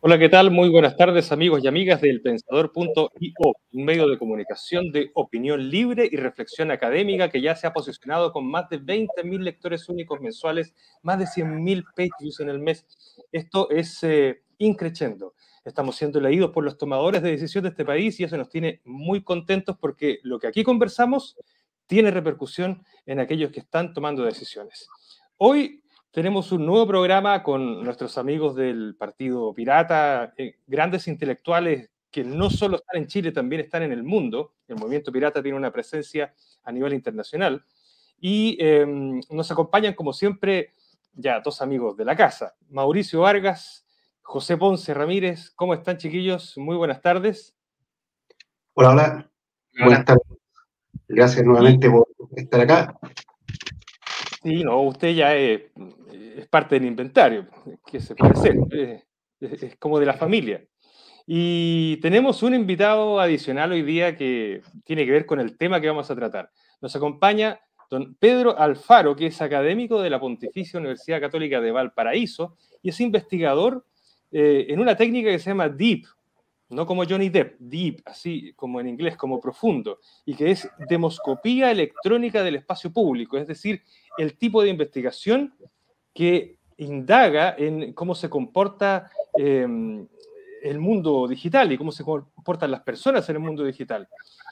Hola, ¿qué tal? Muy buenas tardes, amigos y amigas del Pensador.io, un medio de comunicación de opinión libre y reflexión académica que ya se ha posicionado con más de 20.000 lectores únicos mensuales, más de 100.000 page views en el mes. Esto es increciendo. Estamos siendo leídos por los tomadores de decisión de este país y eso nos tiene muy contentos porque lo que aquí conversamos tiene repercusión en aquellos que están tomando decisiones. Hoy tenemos un nuevo programa con nuestros amigos del Partido Pirata, grandes intelectuales que no solo están en Chile, también están en el mundo. El movimiento pirata tiene una presencia a nivel internacional. Y nos acompañan, como siempre, ya dos amigos de la casa. Mauricio Vargas, José Ponce Ramírez. ¿Cómo están, chiquillos? Muy buenas tardes. Hola, hola. Buenas tardes. Gracias nuevamente por estar acá. Sí, no, usted ya es parte del inventario. ¿Qué se puede hacer? Es como de la familia. Y tenemos un invitado adicional hoy día que tiene que ver con el tema que vamos a tratar. Nos acompaña don Pedro Alfaro, que es académico de la Pontificia Universidad Católica de Valparaíso y es investigador en una técnica que se llama DEEP, no como Johnny Depp, DEEP, así como en inglés, como profundo, y que es demoscopía electrónica del espacio público, es decir, el tipo de investigación que indaga en cómo se comporta el mundo digital y cómo se comportan las personas en el mundo digital.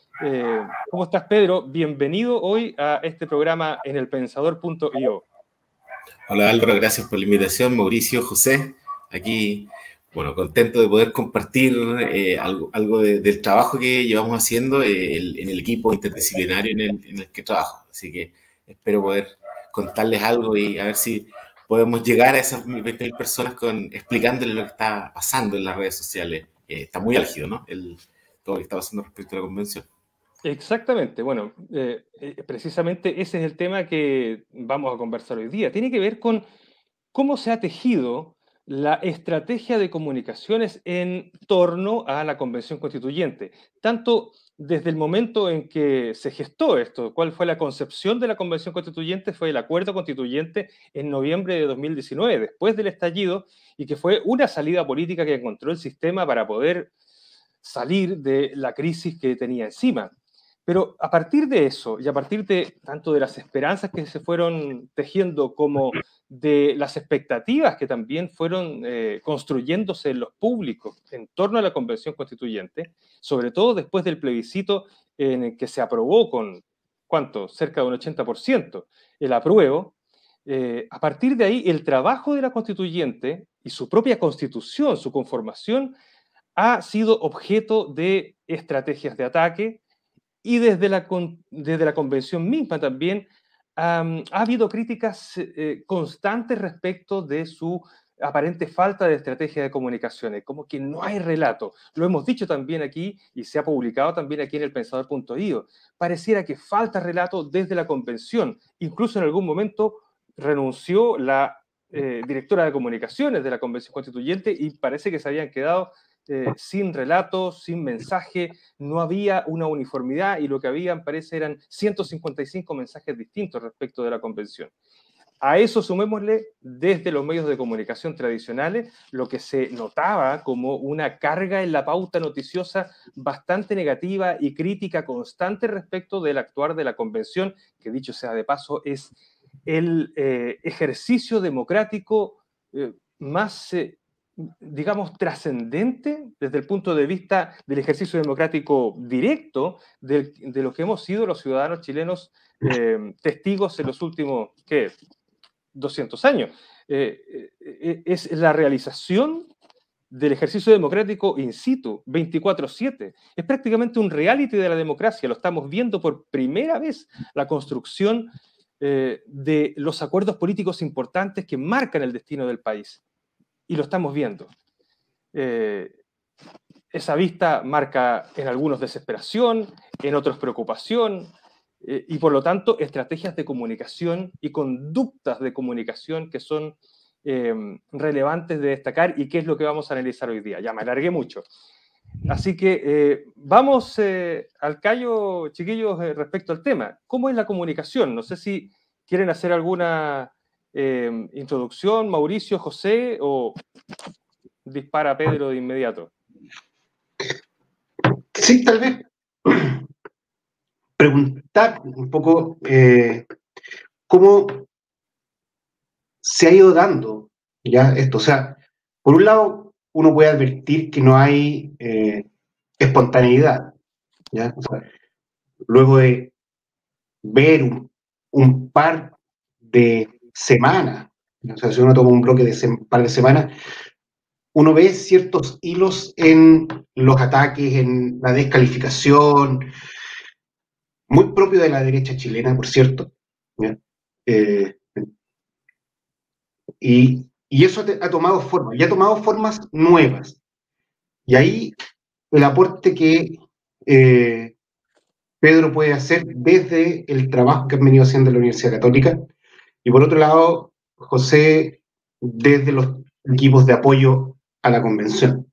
¿Cómo estás, Pedro? Bienvenido hoy a este programa en elpensador.io. Hola Álvaro, gracias por la invitación. Mauricio, José, aquí, bueno, contento de poder compartir algo del trabajo que llevamos haciendo en el equipo interdisciplinario en el que trabajo. Así que espero poder contarles algo y a ver si podemos llegar a esas 20.000 personas explicándoles lo que está pasando en las redes sociales. Está muy álgido, ¿no? Todo lo que está pasando respecto a la convención. Exactamente, bueno, precisamente ese es el tema que vamos a conversar hoy día. Tiene que ver con cómo se ha tejido la estrategia de comunicaciones en torno a la Convención Constituyente, tanto desde el momento en que se gestó esto, cuál fue la concepción de la Convención Constituyente, fue el Acuerdo Constituyente en noviembre de 2019, después del estallido, y que fue una salida política que encontró el sistema para poder salir de la crisis que tenía encima. Pero a partir de eso, y a partir de tanto de las esperanzas que se fueron tejiendo como de las expectativas que también fueron construyéndose en los públicos en torno a la Convención Constituyente, sobre todo después del plebiscito en el que se aprobó con, ¿cuánto? Cerca de un 80% el apruebo. A partir de ahí, el trabajo de la constituyente y su propia constitución, su conformación, ha sido objeto de estrategias de ataque y desde la convención misma también ha habido críticas constantes respecto de su aparente falta de estrategia de comunicaciones, como que no hay relato. Lo hemos dicho también aquí y se ha publicado también aquí en el Pensador.io. Pareciera que falta relato desde la convención. Incluso en algún momento renunció la directora de comunicaciones de la Convención Constituyente y parece que se habían quedado sin relatos, sin mensaje, no había una uniformidad y lo que habían, parece, eran 155 mensajes distintos respecto de la convención. A eso sumémosle desde los medios de comunicación tradicionales lo que se notaba como una carga en la pauta noticiosa bastante negativa y crítica constante respecto del actuar de la convención, que dicho sea de paso es el ejercicio democrático más digamos, trascendente desde el punto de vista del ejercicio democrático directo de lo que hemos sido los ciudadanos chilenos testigos en los últimos, ¿qué? 200 años. Es la realización del ejercicio democrático in situ, 24/7. Es prácticamente un reality de la democracia. Lo estamos viendo por primera vez, la construcción de los acuerdos políticos importantes que marcan el destino del país. Y lo estamos viendo. Esa vista marca en algunos desesperación, en otros preocupación, y por lo tanto estrategias de comunicación y conductas de comunicación que son relevantes de destacar y qué es lo que vamos a analizar hoy día. Ya me alargué mucho. Así que vamos al callo, chiquillos, respecto al tema. ¿Cómo es la comunicación? No sé si quieren hacer alguna introducción, Mauricio, José, o dispara a Pedro de inmediato. Sí, tal vez preguntar un poco cómo se ha ido dando ya esto. O sea, por un lado, uno puede advertir que no hay espontaneidad, ¿ya? O sea, luego de ver un par de semanas, o sea, si uno toma un bloque de par de semanas, uno ve ciertos hilos en los ataques, en la descalificación, muy propio de la derecha chilena, por cierto, ¿ya? Eh, y eso ha tomado forma, y ha tomado formas nuevas. Y ahí el aporte que Pedro puede hacer desde el trabajo que han venido haciendo en la Universidad Católica, y por otro lado, José desde los equipos de apoyo a la convención.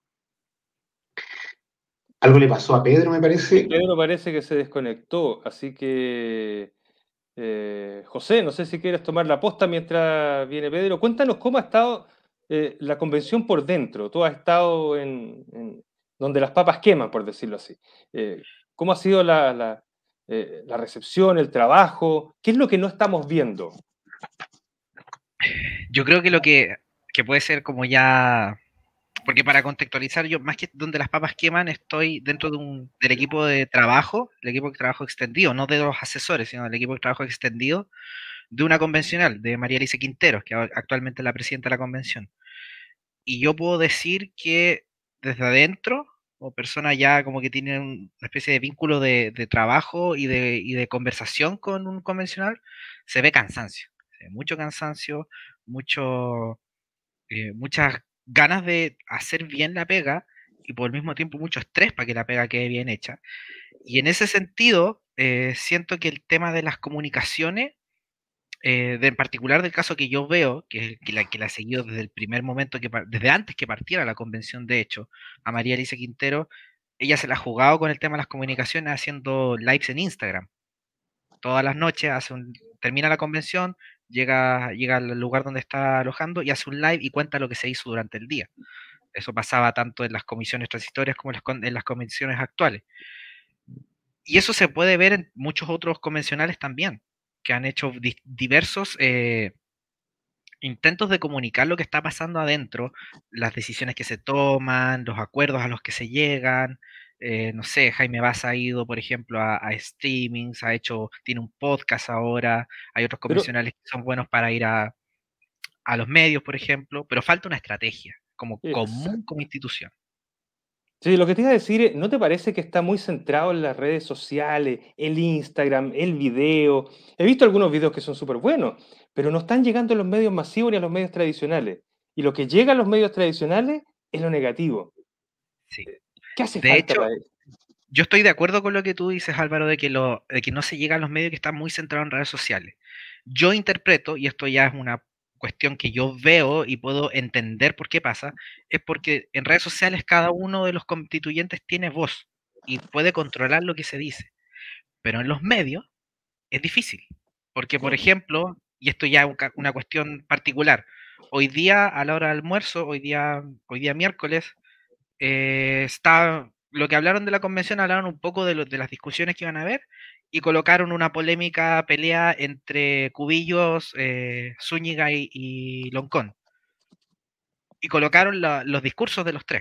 Algo le pasó a Pedro, me parece. Pedro parece que se desconectó, así que José, no sé si quieres tomar la posta mientras viene Pedro. Cuéntanos cómo ha estado la convención por dentro. Tú has estado en donde las papas queman, por decirlo así. ¿Cómo ha sido la recepción, el trabajo? ¿Qué es lo que no estamos viendo? Yo creo que que puede ser como ya, porque para contextualizar, yo más que donde las papas queman, estoy dentro del equipo de trabajo, el equipo de trabajo extendido, no de los asesores, sino del equipo de trabajo extendido de una convencional, de María Alice Quinteros, que actualmente es la presidenta de la convención. Y yo puedo decir que desde adentro, o persona ya como que tiene una especie de vínculo de trabajo y de conversación con un convencional, se ve cansancio. Se ve mucho cansancio, muchas ganas de hacer bien la pega y por el mismo tiempo mucho estrés para que la pega quede bien hecha. Y en ese sentido, siento que el tema de las comunicaciones, en particular del caso que yo veo, que la he seguido desde el primer momento, desde antes que partiera la convención, de hecho, a María Alice Quintero, ella se la ha jugado con el tema de las comunicaciones haciendo lives en Instagram. Todas las noches termina la convención, llega al lugar donde está alojando y hace un live y cuenta lo que se hizo durante el día. Eso pasaba tanto en las comisiones transitorias como en las comisiones actuales. Y eso se puede ver en muchos otros convencionales también, que han hecho diversos intentos de comunicar lo que está pasando adentro, las decisiones que se toman, los acuerdos a los que se llegan. No sé, Jaime Baza ha ido, por ejemplo, a streamings, tiene un podcast ahora, hay otros Pero, convencionales que son buenos para ir a los medios, por ejemplo, pero falta una estrategia como común como institución. sí, lo que te iba a decir, ¿no te parece que está muy centrado en las redes sociales, el Instagram, el video? He visto algunos videos que son súper buenos, pero no están llegando a los medios masivos ni a los medios tradicionales. Y lo que llega a los medios tradicionales es lo negativo. Sí. ¿Qué hace De falta hecho, para eso? yo estoy de acuerdo con lo que tú dices, Álvaro, de que no se llega a los medios, que están muy centrados en redes sociales. Yo interpreto, y esto ya es una cuestión que yo veo y puedo entender por qué pasa, es porque en redes sociales cada uno de los constituyentes tiene voz y puede controlar lo que se dice. Pero en los medios es difícil. Porque, por ejemplo, y esto ya es una cuestión particular, hoy día a la hora del almuerzo, hoy día miércoles, está lo que hablaron de la convención, hablaron un poco de las discusiones que iban a haber y colocaron una polémica pelea entre Cubillos, Zúñiga y Loncón. Y colocaron los discursos de los tres,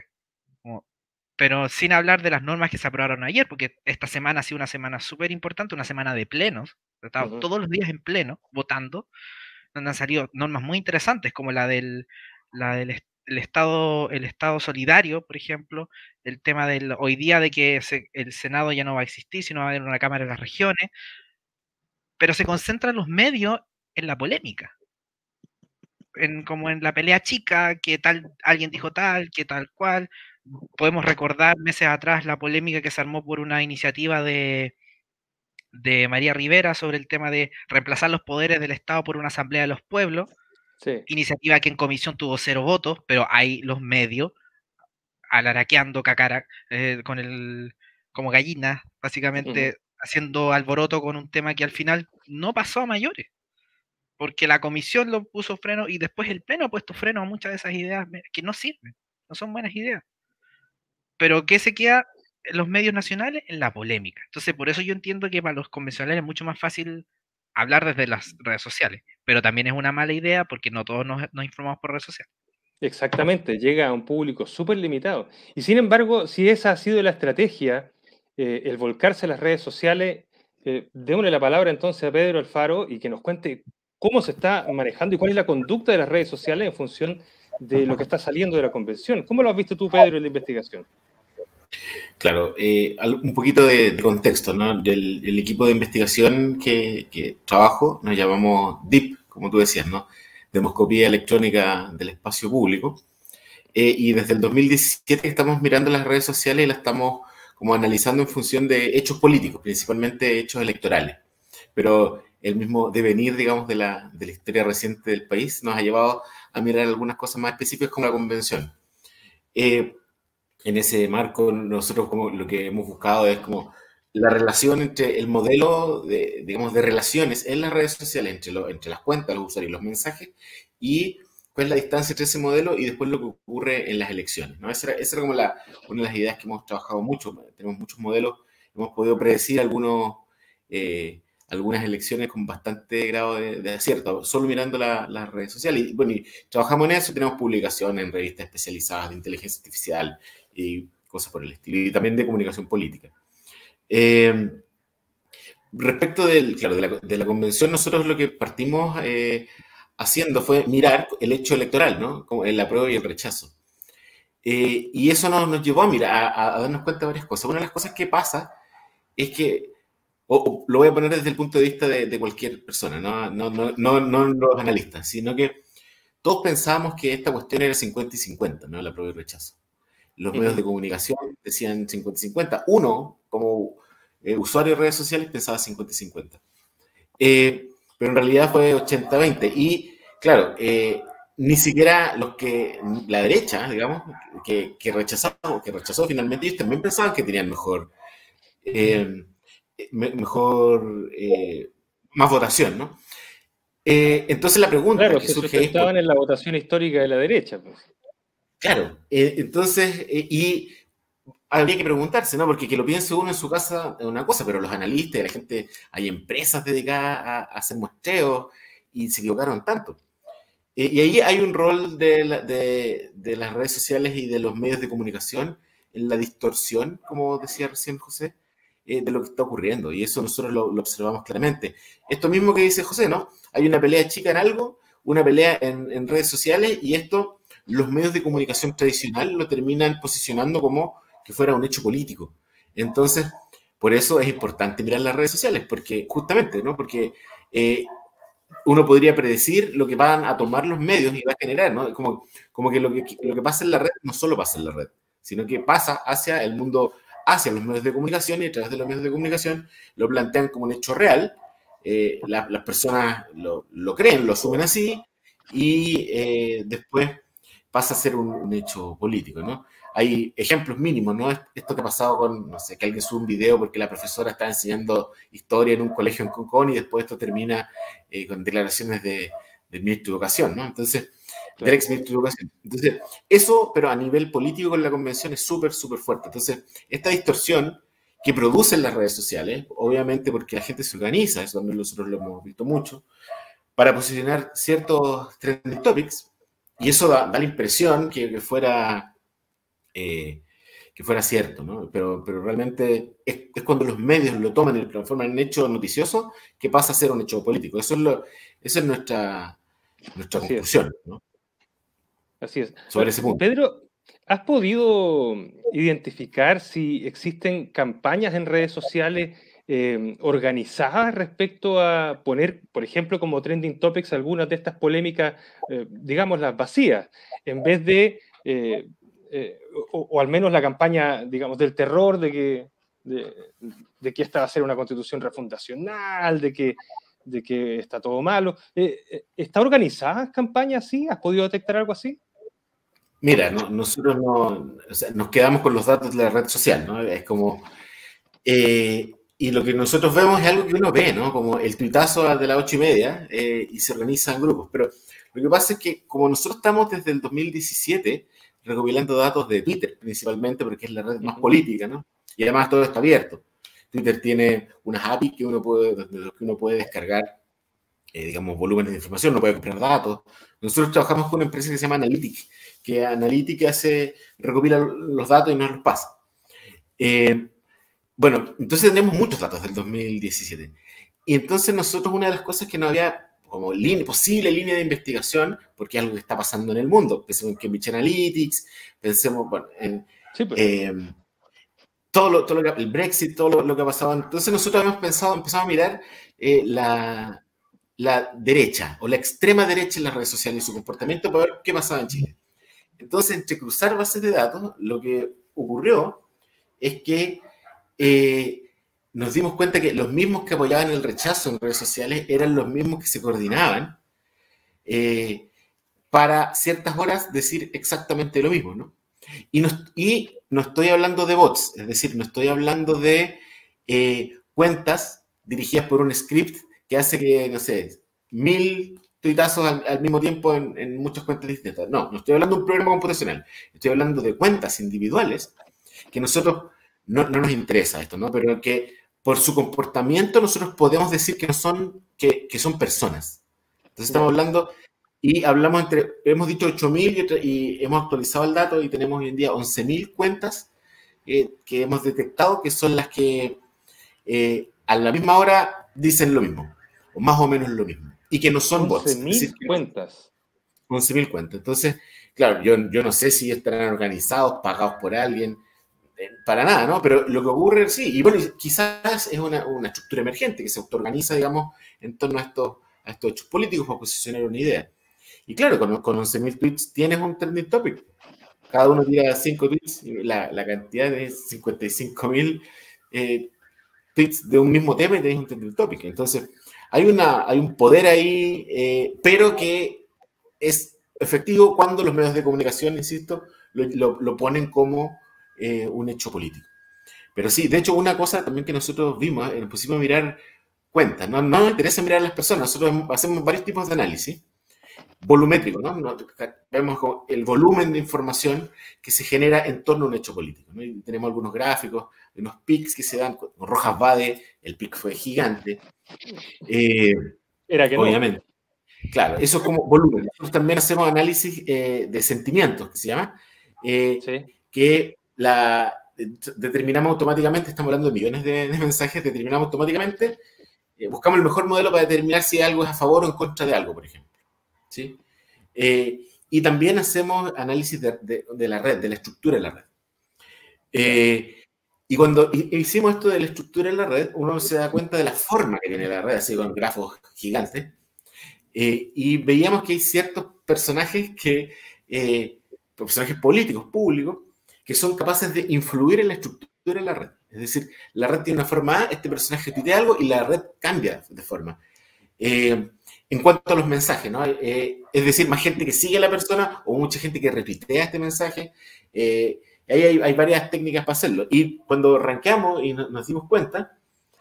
pero sin hablar de las normas que se aprobaron ayer, porque esta semana ha sido una semana súper importante, una semana de plenos, estado todos los días en pleno, votando, donde han salido normas muy interesantes, como la del el estado solidario, por ejemplo, el tema del hoy día de que el Senado ya no va a existir, sino va a haber una Cámara de las Regiones, pero se concentran los medios en la polémica, como en la pelea chica, que tal, alguien dijo tal, que tal cual. Podemos recordar meses atrás la polémica que se armó por una iniciativa de María Rivera sobre el tema de reemplazar los poderes del Estado por una Asamblea de los Pueblos. Sí. Iniciativa que en comisión tuvo 0 votos, pero hay los medios alaraqueando como gallinas, básicamente haciendo alboroto con un tema que al final no pasó a mayores, porque la comisión lo puso freno y después el pleno ha puesto freno a muchas de esas ideas que no sirven. no son buenas ideas. Pero ¿qué se queda en los medios nacionales? En la polémica. Entonces, por eso yo entiendo que para los convencionales es mucho más fácil hablar desde las redes sociales, pero también es una mala idea porque no todos nos informamos por redes sociales. Exactamente, llega a un público súper limitado. Y sin embargo, si esa ha sido la estrategia, el volcarse a las redes sociales, démosle la palabra entonces a Pedro Alfaro y que nos cuente cómo se está manejando y cuál es la conducta de las redes sociales en función de lo que está saliendo de la convención. ¿Cómo lo has visto tú, Pedro, en la investigación? Claro, un poquito de contexto, ¿no? El equipo de investigación que trabajo nos llamamos DEEP, como tú decías, ¿no? Demoscopía Electrónica del Espacio Público. Y desde el 2017 estamos mirando las redes sociales y las estamos como analizando en función de hechos políticos, principalmente hechos electorales. Pero el mismo devenir, digamos, de la historia reciente del país nos ha llevado a mirar algunas cosas más específicas como la convención. En ese marco, nosotros como lo que hemos buscado es como la relación entre el modelo de, digamos, de relaciones en las redes sociales, entre las cuentas, los usuarios y los mensajes, y cuál es la distancia entre ese modelo y después lo que ocurre en las elecciones, ¿no? Esa era como una de las ideas que hemos trabajado mucho. Tenemos muchos modelos, hemos podido predecir algunas elecciones con bastante grado de acierto, solo mirando las redes sociales. Y bueno, y trabajamos en eso, tenemos publicaciones en revistas especializadas de inteligencia artificial y cosas por el estilo, y también de comunicación política. Respecto de la convención, nosotros lo que partimos haciendo fue mirar el hecho electoral, ¿no? Como el apruebo y el rechazo. Y eso nos llevó a darnos cuenta de varias cosas. Una de las cosas que pasa es que, lo voy a poner desde el punto de vista de cualquier persona, no los analistas, sino que todos pensábamos que esta cuestión era 50 y 50, ¿no? El apruebo y el rechazo. Los medios de comunicación decían 50 y 50. Uno, como usuario de redes sociales, pensaba 50 y 50. Pero en realidad fue 80-20. Y claro, ni siquiera la derecha, digamos, que rechazó finalmente, ellos también pensaban que tenían más votación, ¿no? Entonces la pregunta Claro, que se surge es... sustentaban en la votación histórica de la derecha, pues. Claro, entonces, y habría que preguntarse, ¿no? Porque que lo piense uno en su casa es una cosa, pero los analistas, la gente, hay empresas dedicadas a hacer muestreos y se equivocaron tanto. Y ahí hay un rol de las redes sociales y de los medios de comunicación en la distorsión, como decía recién José, de lo que está ocurriendo. Y eso nosotros lo observamos claramente. Esto mismo que dice José, ¿no? Hay una pelea chica en algo, una pelea en redes sociales, y esto los medios de comunicación tradicional lo terminan posicionando como que fuera un hecho político. Entonces, por eso es importante mirar las redes sociales, porque justamente, ¿no? Porque uno podría predecir lo que van a tomar los medios y va a generar, ¿no? Como que lo que pasa en la red no solo pasa en la red, sino que pasa hacia el mundo, hacia los medios de comunicación, y a través de los medios de comunicación lo plantean como un hecho real. Las personas lo creen, lo asumen así, y después pasa a ser un hecho político, ¿no? Hay ejemplos mínimos, ¿no? Esto que ha pasado con, no sé, que alguien sube un video porque la profesora está enseñando historia en un colegio en Concón y después esto termina con declaraciones del ministro de Educación, ¿no? Entonces, del ex ministro de Educación. Entonces, eso, pero a nivel político con la convención es súper, súper fuerte. Entonces, esta distorsión que producen las redes sociales, obviamente porque la gente se organiza, eso también nosotros lo hemos visto mucho, para posicionar ciertos trending topics, y eso da la impresión que fuera cierto, ¿no? Pero realmente es cuando los medios lo toman y lo transforman en hecho noticioso que pasa a ser un hecho político. Esa es nuestra conclusión, ¿no? Así es. Sobre ese punto. Pedro, ¿has podido identificar si existen campañas en redes sociales organizadas respecto a poner, por ejemplo, como trending topics algunas de estas polémicas, digamos, las vacías, en vez de, o al menos la campaña, digamos, del terror de que esta va a ser una constitución refundacional, de que está todo malo? ¿Está organizada campañas así? ¿Has podido detectar algo así? Mira, nosotros o sea, nos quedamos con los datos de la red social, ¿no? Es como... y lo que nosotros vemos es algo que uno ve, ¿no? Como el tuitazo de las 8:30 y se organizan grupos. Pero lo que pasa es que como nosotros estamos desde el 2017 recopilando datos de Twitter, principalmente, porque es la red más política, ¿no? Y además todo está abierto. Twitter tiene unas APIs que uno puede descargar, digamos, volúmenes de información, uno puede comprar datos. Nosotros trabajamos con una empresa que se llama Analytic, que Analytic recopila los datos y nos los pasa. Bueno, entonces tenemos muchos datos del 2017. Y entonces nosotros una de las cosas que no había como posible línea de investigación, porque es algo que está pasando en el mundo, pensemos en Cambridge Analytics, pensemos, bueno, en Sí, pues. el Brexit, todo lo que ha pasado. Entonces nosotros empezamos a mirar la derecha o la extrema derecha en las redes sociales y su comportamiento para ver qué pasaba en Chile. Entonces, entre cruzar bases de datos, lo que ocurrió es que nos dimos cuenta que los mismos que apoyaban el rechazo en redes sociales eran los mismos que se coordinaban para ciertas horas decir exactamente lo mismo, ¿no? Y no estoy hablando de bots, es decir, no estoy hablando de cuentas dirigidas por un script que hace que, no sé, 1000 tuitazos al mismo tiempo en muchas cuentas distintas. No estoy hablando de un programa computacional. Estoy hablando de cuentas individuales que nosotros no nos interesa esto, ¿no? Pero que por su comportamiento nosotros podemos decir que son personas. Entonces estamos hablando y hemos dicho 8.000 y hemos actualizado el dato y tenemos hoy en día 11.000 cuentas que hemos detectado que son las que a la misma hora dicen lo mismo, o más o menos lo mismo, y que no son bots. 11.000 cuentas. 11.000 cuentas. Entonces, claro, yo no sé si estarán organizados, pagados por alguien, para nada, ¿no? Pero lo que ocurre, sí, y bueno, quizás es una estructura emergente que se autoorganiza, digamos, en torno a estos hechos políticos para posicionar una idea. Y claro, con 11.000 tweets tienes un trending topic. Cada uno tira 5 tweets, y la cantidad de 55.000 tweets de un mismo tema y tenés un trending topic. Entonces, hay un poder ahí, pero que es efectivo cuando los medios de comunicación, insisto, lo ponen como un hecho político. Pero sí, de hecho, una cosa también que nosotros vimos, nos pusimos a mirar cuentas, no nos interesa mirar a las personas, nosotros hacemos varios tipos de análisis volumétrico, ¿no? Vemos el volumen de información que se genera en torno a un hecho político, ¿no? Y tenemos algunos gráficos, unos pics que se dan, con Rojas Bade, el pic fue gigante. Era que obviamente. No. Claro, eso es como volumen. Nosotros también hacemos análisis de sentimientos, que se llama, sí. que determinamos automáticamente, estamos hablando de millones de mensajes, determinamos automáticamente, buscamos el mejor modelo para determinar si algo es a favor o en contra de algo, por ejemplo. ¿Sí? Y también hacemos análisis de la red, de la estructura de la red. Y cuando hicimos esto de la estructura de la red, uno se da cuenta de la forma que tiene la red, así con grafos gigantes, y veíamos que hay ciertos personajes personajes políticos, públicos, que son capaces de influir en la estructura de la red. Es decir, la red tiene una forma A, este personaje tuitea algo y la red cambia de forma. En cuanto a los mensajes, ¿no? Es decir, más gente que sigue a la persona o mucha gente que retuitea este mensaje. Ahí hay varias técnicas para hacerlo. Y cuando rankeamos y nos dimos cuenta,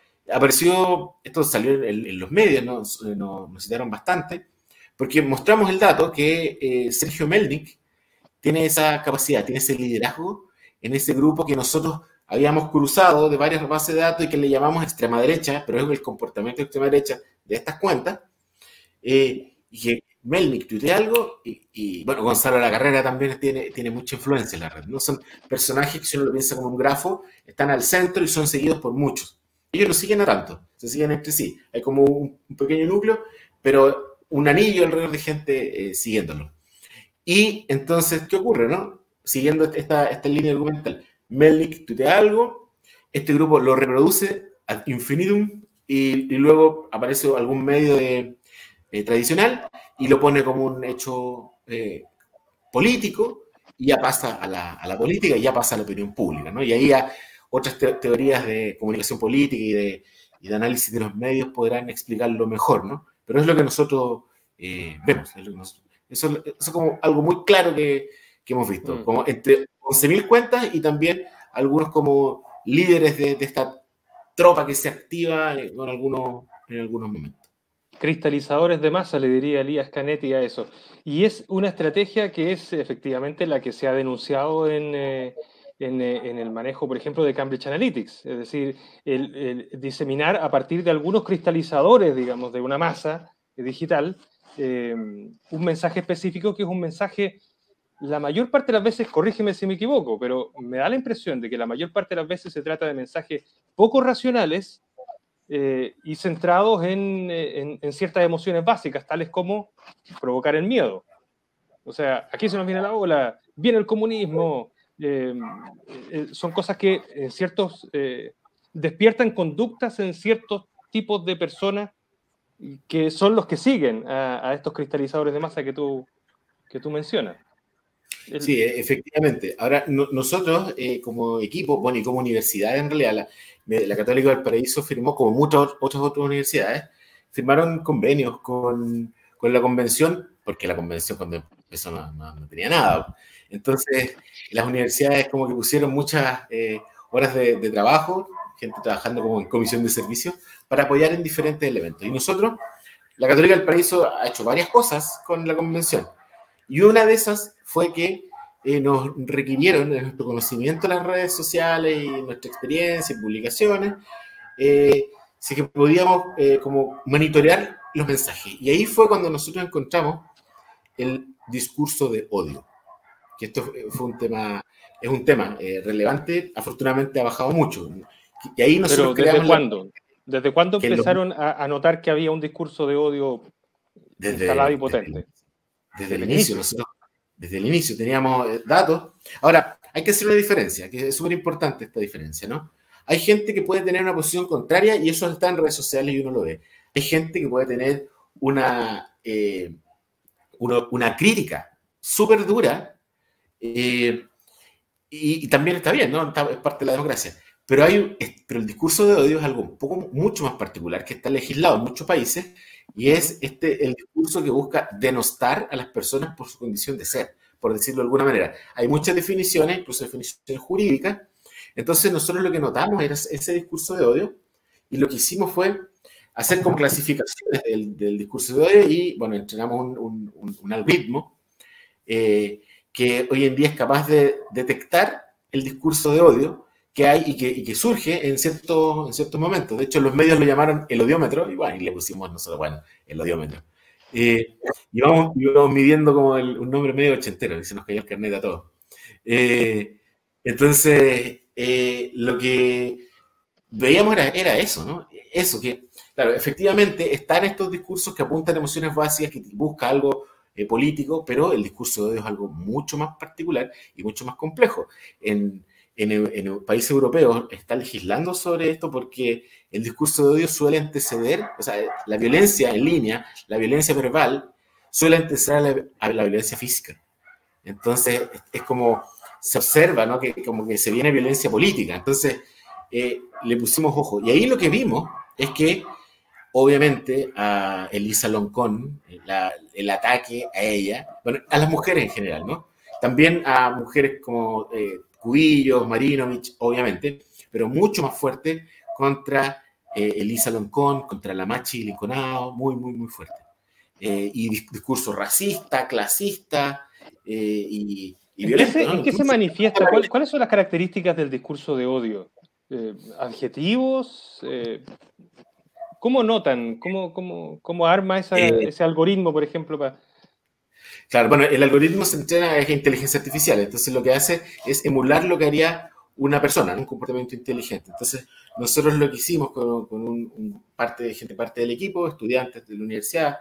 esto salió en los medios, nos citaron bastante, porque mostramos el dato que Sergio Melnik tiene esa capacidad, tiene ese liderazgo en ese grupo que nosotros habíamos cruzado de varias bases de datos y que le llamamos extrema derecha, pero es el comportamiento de extrema derecha de estas cuentas. Y que Melnik tuitea algo y bueno, Gonzalo Lacarrera también tiene mucha influencia en la red, ¿no? Son personajes que si uno lo piensa como un grafo, están al centro y son seguidos por muchos. Ellos no siguen a tanto, se siguen entre sí. Hay como un pequeño núcleo, pero un anillo alrededor de gente siguiéndolo. Y entonces, ¿qué ocurre, no? Siguiendo esta línea argumental, Melnik tuitea algo, este grupo lo reproduce ad infinitum y luego aparece algún medio tradicional y lo pone como un hecho político y ya pasa a la política y ya pasa a la opinión pública, ¿no? Y ahí otras teorías de comunicación política y de análisis de los medios podrán explicarlo mejor, ¿no? Pero es lo que nosotros vemos. Eso es como algo muy claro que hemos visto, como entre 11.000 cuentas y también algunos como líderes de esta tropa que se activa en algunos momentos. cristalizadores de masa, le diría Elías Canetti a eso. Y es una estrategia que es efectivamente la que se ha denunciado en el manejo, por ejemplo, de Cambridge Analytics. Es decir, el diseminar a partir de algunos cristalizadores, digamos, de una masa digital, un mensaje específico que es un mensaje, la mayor parte de las veces, corrígeme si me equivoco, pero me da la impresión de que la mayor parte de las veces se trata de mensajes poco racionales, y centrados en ciertas emociones básicas, tales como provocar el miedo. O sea, aquí se nos viene la ola, viene el comunismo, son cosas que en ciertos, despiertan conductas en ciertos tipos de personas que son los que siguen a estos cristalizadores de masa que tú mencionas. Sí, efectivamente. Ahora, nosotros como equipo, bueno, y como universidad en realidad, la Católica del Paraíso firmó, como muchas otras universidades, firmaron convenios con la convención, porque la convención cuando empezó no tenía nada. Entonces, las universidades como que pusieron muchas horas de trabajo, gente trabajando como en comisión de servicios, para apoyar en diferentes elementos. Y nosotros, la Católica del Paraíso ha hecho varias cosas con la convención. Y una de esas fue que nos requirieron, en nuestro conocimiento de las redes sociales y nuestra experiencia en publicaciones, si que podíamos como monitorear los mensajes. Y ahí fue cuando nosotros encontramos el discurso de odio. Que esto fue un tema, es un tema relevante, afortunadamente ha bajado mucho. Y ahí nosotros ¿Pero desde cuándo? ¿Desde cuándo empezaron a notar que había un discurso de odio instalado y potente? Desde el inicio, nosotros desde el inicio teníamos datos. Ahora, hay que hacer una diferencia, que es súper importante esta diferencia, ¿no? Hay gente que puede tener una posición contraria y eso está en redes sociales y uno lo ve. Hay gente que puede tener una crítica súper dura y también está bien, ¿no? Es parte de la democracia. Pero el discurso de odio es algo mucho más particular que está legislado en muchos países y es el discurso que busca denostar a las personas por su condición de ser, por decirlo de alguna manera. Hay muchas definiciones, incluso definiciones jurídicas. Entonces nosotros lo que notamos era ese discurso de odio y lo que hicimos fue hacer como clasificaciones del discurso de odio y, bueno, entrenamos un algoritmo que hoy en día es capaz de detectar el discurso de odio que hay y que surge en ciertos momentos. De hecho, los medios lo llamaron el odiómetro, y bueno, y le pusimos nosotros, bueno, el odiómetro. Y vamos midiendo como un nombre medio ochentero, y se nos cayó el carnet a todos. Entonces, lo que veíamos era eso, ¿no? Eso que, claro, efectivamente están estos discursos que apuntan a emociones básicas, que busca algo político, pero el discurso de odio es algo mucho más particular y mucho más complejo. En países europeos está legislando sobre esto porque el discurso de odio suele anteceder, o sea, la violencia en línea, la violencia verbal, suele anteceder a la violencia física. Entonces, es como se observa, ¿no? Que como que se viene violencia política. Entonces, le pusimos ojo. Y ahí lo que vimos es que, obviamente, a Elisa Loncón, el ataque a ella, bueno, a las mujeres en general, ¿no? También a mujeres como Cubillos, Marinovich, obviamente, pero mucho más fuerte contra Elisa Loncón, contra la Machi Linconado, muy, muy, muy fuerte. Y discurso racista, clasista y violento, ¿no? ¿En qué se manifiesta? ¿Cuáles son las características del discurso de odio? ¿Adjetivos? ¿Cómo notan? ¿Cómo arma ese algoritmo, por ejemplo, para...? Claro, bueno, el algoritmo se entrena en inteligencia artificial, entonces lo que hace es emular lo que haría una persona, ¿no? Un comportamiento inteligente. Entonces, nosotros lo que hicimos con parte del equipo, estudiantes de la universidad,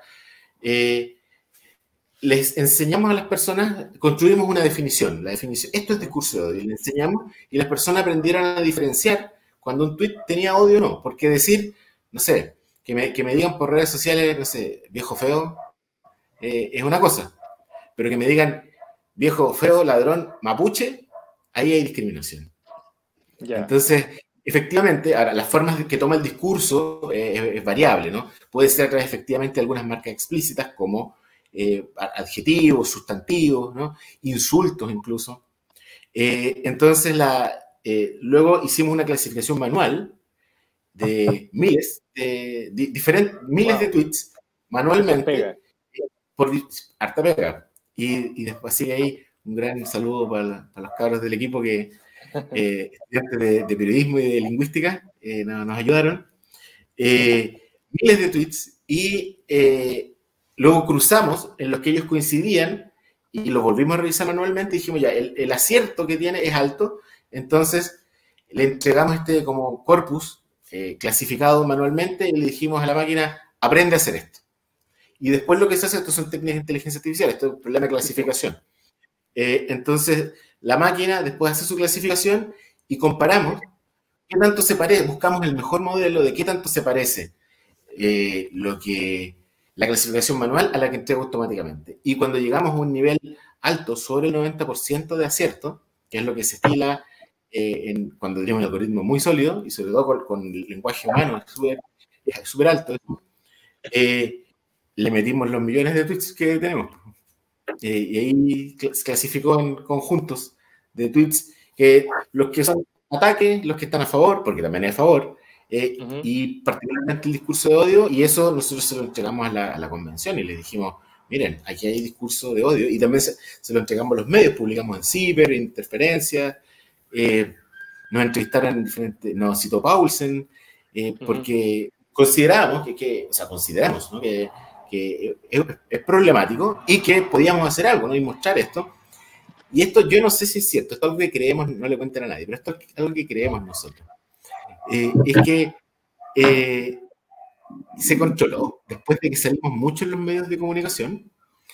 les enseñamos a las personas, construimos una definición, la definición, esto es discurso de odio, y le enseñamos y las personas aprendieron a diferenciar cuando un tweet tenía odio o no, porque decir, no sé, que me digan por redes sociales, no sé, viejo feo, es una cosa. Pero que me digan viejo, feo, ladrón, mapuche, ahí hay discriminación. Yeah. Entonces, efectivamente, ahora, las formas que toma el discurso es variable, ¿no? Puede ser a través, efectivamente, de algunas marcas explícitas como adjetivos, sustantivos, ¿no? Insultos incluso. Entonces, luego hicimos una clasificación manual de miles de tweets manualmente, por harta pega. Y después sigue ahí un gran saludo para los cabros del equipo que estudiantes de periodismo y de lingüística nos ayudaron. Miles de tweets y luego cruzamos en los que ellos coincidían y lo volvimos a revisar manualmente y dijimos ya, el acierto que tiene es alto, entonces le entregamos este como corpus clasificado manualmente y le dijimos a la máquina, aprende a hacer esto. Y después lo que se hace, esto son técnicas de inteligencia artificial, esto es un problema de clasificación. Entonces, la máquina después hace su clasificación y comparamos qué tanto se parece, buscamos el mejor modelo de qué tanto se parece la clasificación manual a la que entrega automáticamente. Y cuando llegamos a un nivel alto, sobre el 90% de acierto, que es lo que se estila cuando tenemos un algoritmo muy sólido, y sobre todo con el lenguaje humano, es súper alto, le metimos los millones de tweets que tenemos. Y ahí se clasificó en conjuntos de tweets, los que son ataques, los que están a favor, porque también es a favor, y particularmente el discurso de odio, y eso nosotros se lo entregamos a la convención y les dijimos, miren, aquí hay discurso de odio, y también se lo entregamos a los medios, publicamos en Ciber, Interferencia, nos entrevistaron en diferentes, nos citó Paulsen, porque consideramos consideramos, ¿no? que es problemático y que podíamos hacer algo, ¿no? Y mostrar esto. Y esto yo no sé si es cierto, esto es algo que creemos, no le cuenten a nadie, pero esto es algo que creemos nosotros. Es que se controló, después de que salimos mucho en los medios de comunicación,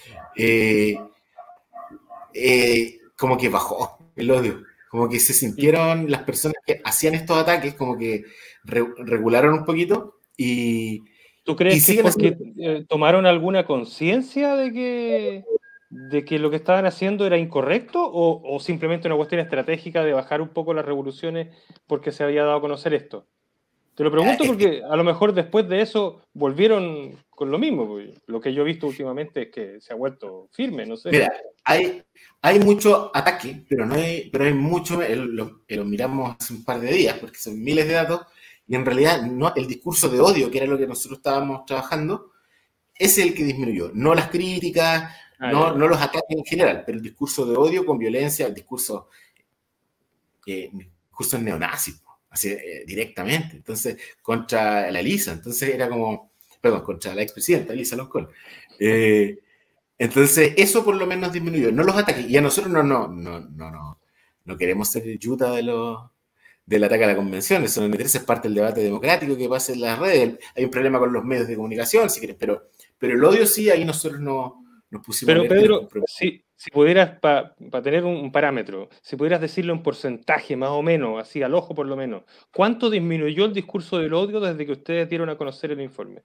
como que bajó el odio, como que se sintieron las personas que hacían estos ataques, como que regularon un poquito y... ¿Tú crees que es porque tomaron alguna conciencia de que lo que estaban haciendo era incorrecto o simplemente una cuestión estratégica de bajar un poco las revoluciones porque se había dado a conocer esto? Te lo pregunto porque a lo mejor después de eso volvieron con lo mismo. Pues. Lo que yo he visto últimamente es que se ha vuelto firme, no sé. Mira, hay mucho ataque, pero hay mucho, lo miramos hace un par de días porque son miles de datos. Y en realidad no, el discurso de odio, que era lo que nosotros estábamos trabajando, es el que disminuyó. No las críticas, no los ataques en general, pero el discurso de odio con violencia, el discurso neonazis, así, directamente. Entonces, contra la Elisa, entonces era como, perdón, contra la expresidenta Elisa Loncón. Entonces, eso por lo menos disminuyó, no los ataques. Y a nosotros no queremos ser yuta del ataque a la convención, eso no me interesa, es parte del debate democrático que pasa en las redes. Hay un problema con los medios de comunicación, si quieres, pero el odio sí, ahí nosotros nos pusimos. Pero Pedro, si pudieras, para tener un parámetro, si pudieras decirlo en porcentaje más o menos, así al ojo por lo menos, ¿cuánto disminuyó el discurso del odio desde que ustedes dieron a conocer el informe?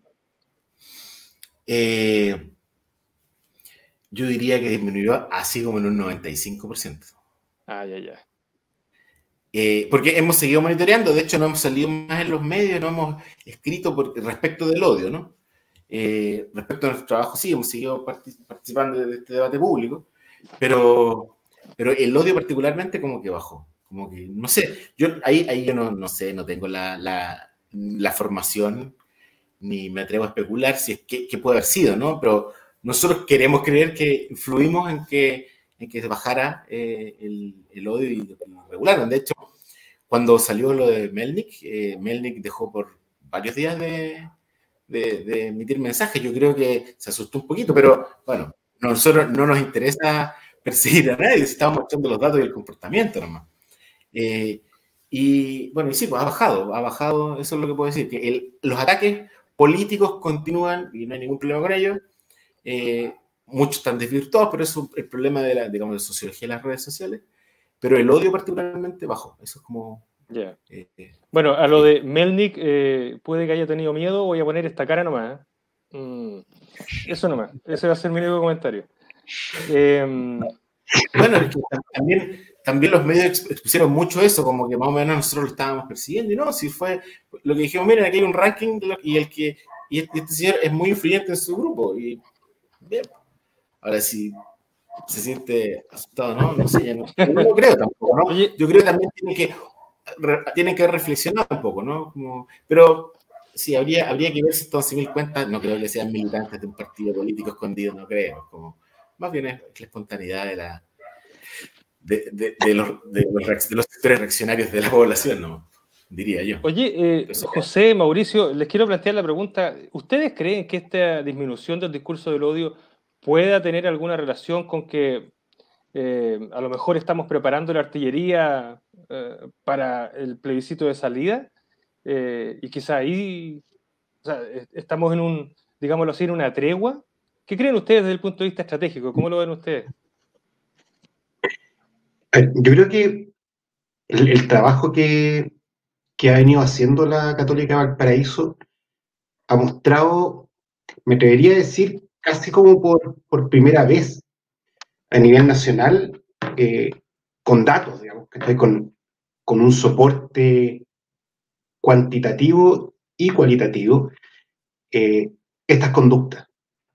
Yo diría que disminuyó así como en un 95%. Ya. Porque hemos seguido monitoreando, de hecho no hemos salido más en los medios, no hemos escrito respecto del odio, ¿no? Respecto a nuestro trabajo, sí, hemos seguido participando de este debate público, pero el odio particularmente como que bajó, como que, no sé, yo ahí yo no sé, no tengo la formación, ni me atrevo a especular si es que puede haber sido, ¿no? Pero nosotros queremos creer que influimos en que bajara el odio y regularon. De hecho, cuando salió lo de Melnik, Melnik dejó por varios días de emitir mensajes. Yo creo que se asustó un poquito, pero bueno, nosotros no nos interesa perseguir a nadie, estamos mostrando los datos y el comportamiento nomás. Y bueno, y sí, pues ha bajado, eso es lo que puedo decir, que los ataques políticos continúan y no hay ningún problema con ellos. Muchos están desvirtuados, pero eso es el problema de la sociología de las redes sociales. Pero el odio particularmente bajó. Eso es como... Yeah. Bueno, a lo de Melnik, puede que haya tenido miedo, voy a poner esta cara nomás. Eso nomás, ese va a ser mi único comentario. Bueno, es que también los medios expusieron mucho eso, como que más o menos nosotros lo estábamos persiguiendo, y no, si fue lo que dijimos, miren, aquí hay un ranking y este señor es muy influyente en su grupo, y bien. Ahora si se siente asustado, no sé, no lo creo tampoco, ¿no? Oye, yo creo que también tienen que reflexionar un poco, ¿no? Pero Sí, habría que ver si estos 11.000 cuentas, no creo que sean militantes de un partido político escondido, no creo. Como, más bien es la espontaneidad de los sectores reaccionarios de la población, ¿no? Diría yo. Oye, José, Mauricio, les quiero plantear la pregunta. ¿Ustedes creen que esta disminución del discurso del odio pueda tener alguna relación con que a lo mejor estamos preparando la artillería para el plebiscito de salida? Y quizá ahí, o sea, estamos en un, digámoslo así, en una tregua. ¿Qué creen ustedes desde el punto de vista estratégico? ¿Cómo lo ven ustedes? Yo creo que el trabajo que ha venido haciendo la Católica Valparaíso ha mostrado, me atrevería a decir, casi como por primera vez a nivel nacional, con datos, digamos, que con un soporte cuantitativo y cualitativo, estas conductas.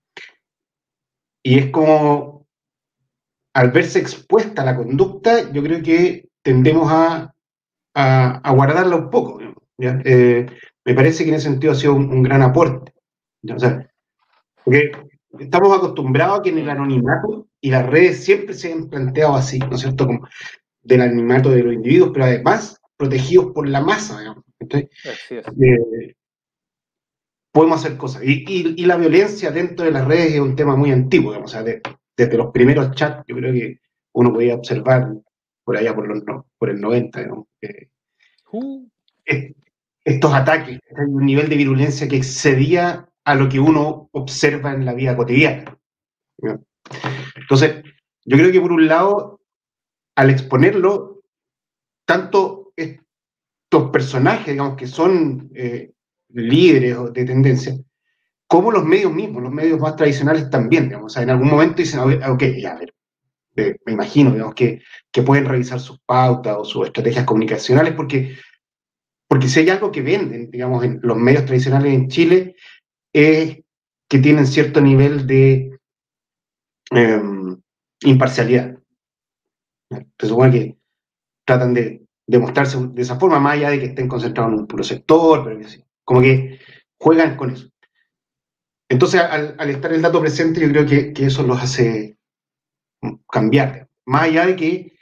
Y es como, al verse expuesta la conducta, yo creo que tendemos a guardarla un poco, ¿ya? Me parece que en ese sentido ha sido un gran aporte, ¿ya? O sea, porque estamos acostumbrados a que en el anonimato y las redes siempre se han planteado así, ¿no es cierto? Como del anonimato de los individuos, pero además protegidos por la masa, digamos. Entonces, Así es. podemos hacer cosas. Y la violencia dentro de las redes es un tema muy antiguo, digamos. O sea, desde los primeros chats, yo creo que uno podía observar por allá por el 90, digamos, estos ataques, hay un nivel de virulencia que excedía a lo que uno observa en la vida cotidiana, ¿no? Entonces, yo creo que por un lado, al exponerlo, tanto estos personajes, digamos, que son líderes de tendencia, como los medios mismos, los medios más tradicionales también, digamos. O sea, en algún momento dicen, ok, ya, a ver, me imagino, digamos, que pueden revisar sus pautas o sus estrategias comunicacionales, porque si hay algo que venden, digamos, en los medios tradicionales en Chile, es que tienen cierto nivel de imparcialidad. Se supone que tratan de demostrarse de esa forma, más allá de que estén concentrados en un puro sector, pero que sí, como que juegan con eso. Entonces, al estar el dato presente, yo creo que eso los hace cambiar. Más allá de que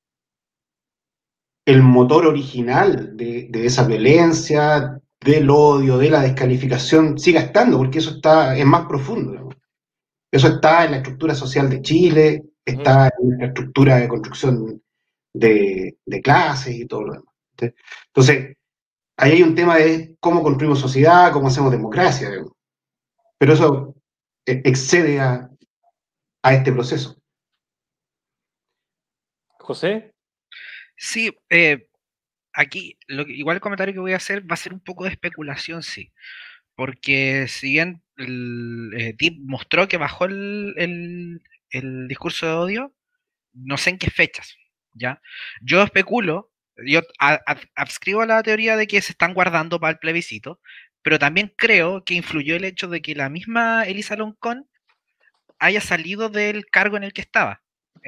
el motor original de esa violencia, del odio, de la descalificación, siga estando, porque eso es más profundo, ¿no? Eso está en la estructura social de Chile, está en la estructura de construcción de clases y todo lo demás. Entonces, ahí hay un tema de cómo construimos sociedad, cómo hacemos democracia, digamos. Pero eso excede a este proceso. José. Sí, aquí igual el comentario que voy a hacer va a ser un poco de especulación, sí. Porque si bien Deep mostró que bajó el discurso de odio, no sé en qué fechas, ¿ya? Yo especulo, yo adscribo a la teoría de que se están guardando para el plebiscito, pero también creo que influyó el hecho de que la misma Elisa Loncón haya salido del cargo en el que estaba,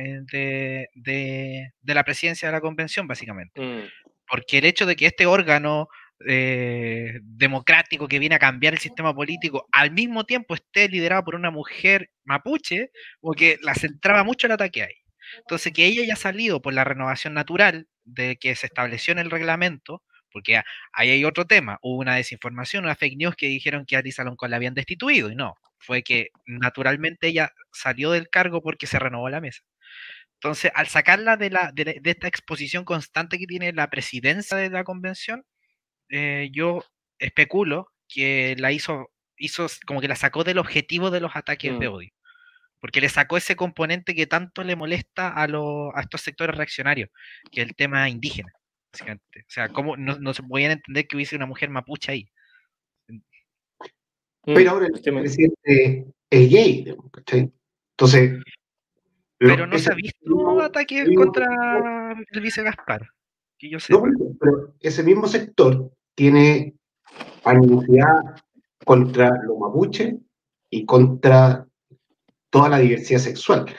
de la presidencia de la convención, básicamente. Porque el hecho de que este órgano democrático que viene a cambiar el sistema político al mismo tiempo esté liderado por una mujer mapuche, porque la centraba mucho el ataque ahí. Entonces, que ella haya salido por la renovación natural de que se estableció en el reglamento, porque ahí hay otro tema, hubo una desinformación, una fake news que dijeron que a Lisa Loncón la habían destituido, y no, fue que naturalmente ella salió del cargo porque se renovó la mesa. Entonces, al sacarla de esta exposición constante que tiene la presidencia de la convención, yo especulo que la hizo como que la sacó del objetivo de los ataques de odio, porque le sacó ese componente que tanto le molesta a estos sectores reaccionarios, que es el tema indígena, básicamente. O sea, ¿cómo no se podían entender que hubiese una mujer mapuche ahí? Pero ahora el presidente es gay, ¿cachai? Entonces... Pero no se ha visto ataques contra el vice Gaspar, que yo sepa. No, pero ese mismo sector tiene animosidad contra los mapuches y contra toda la diversidad sexual.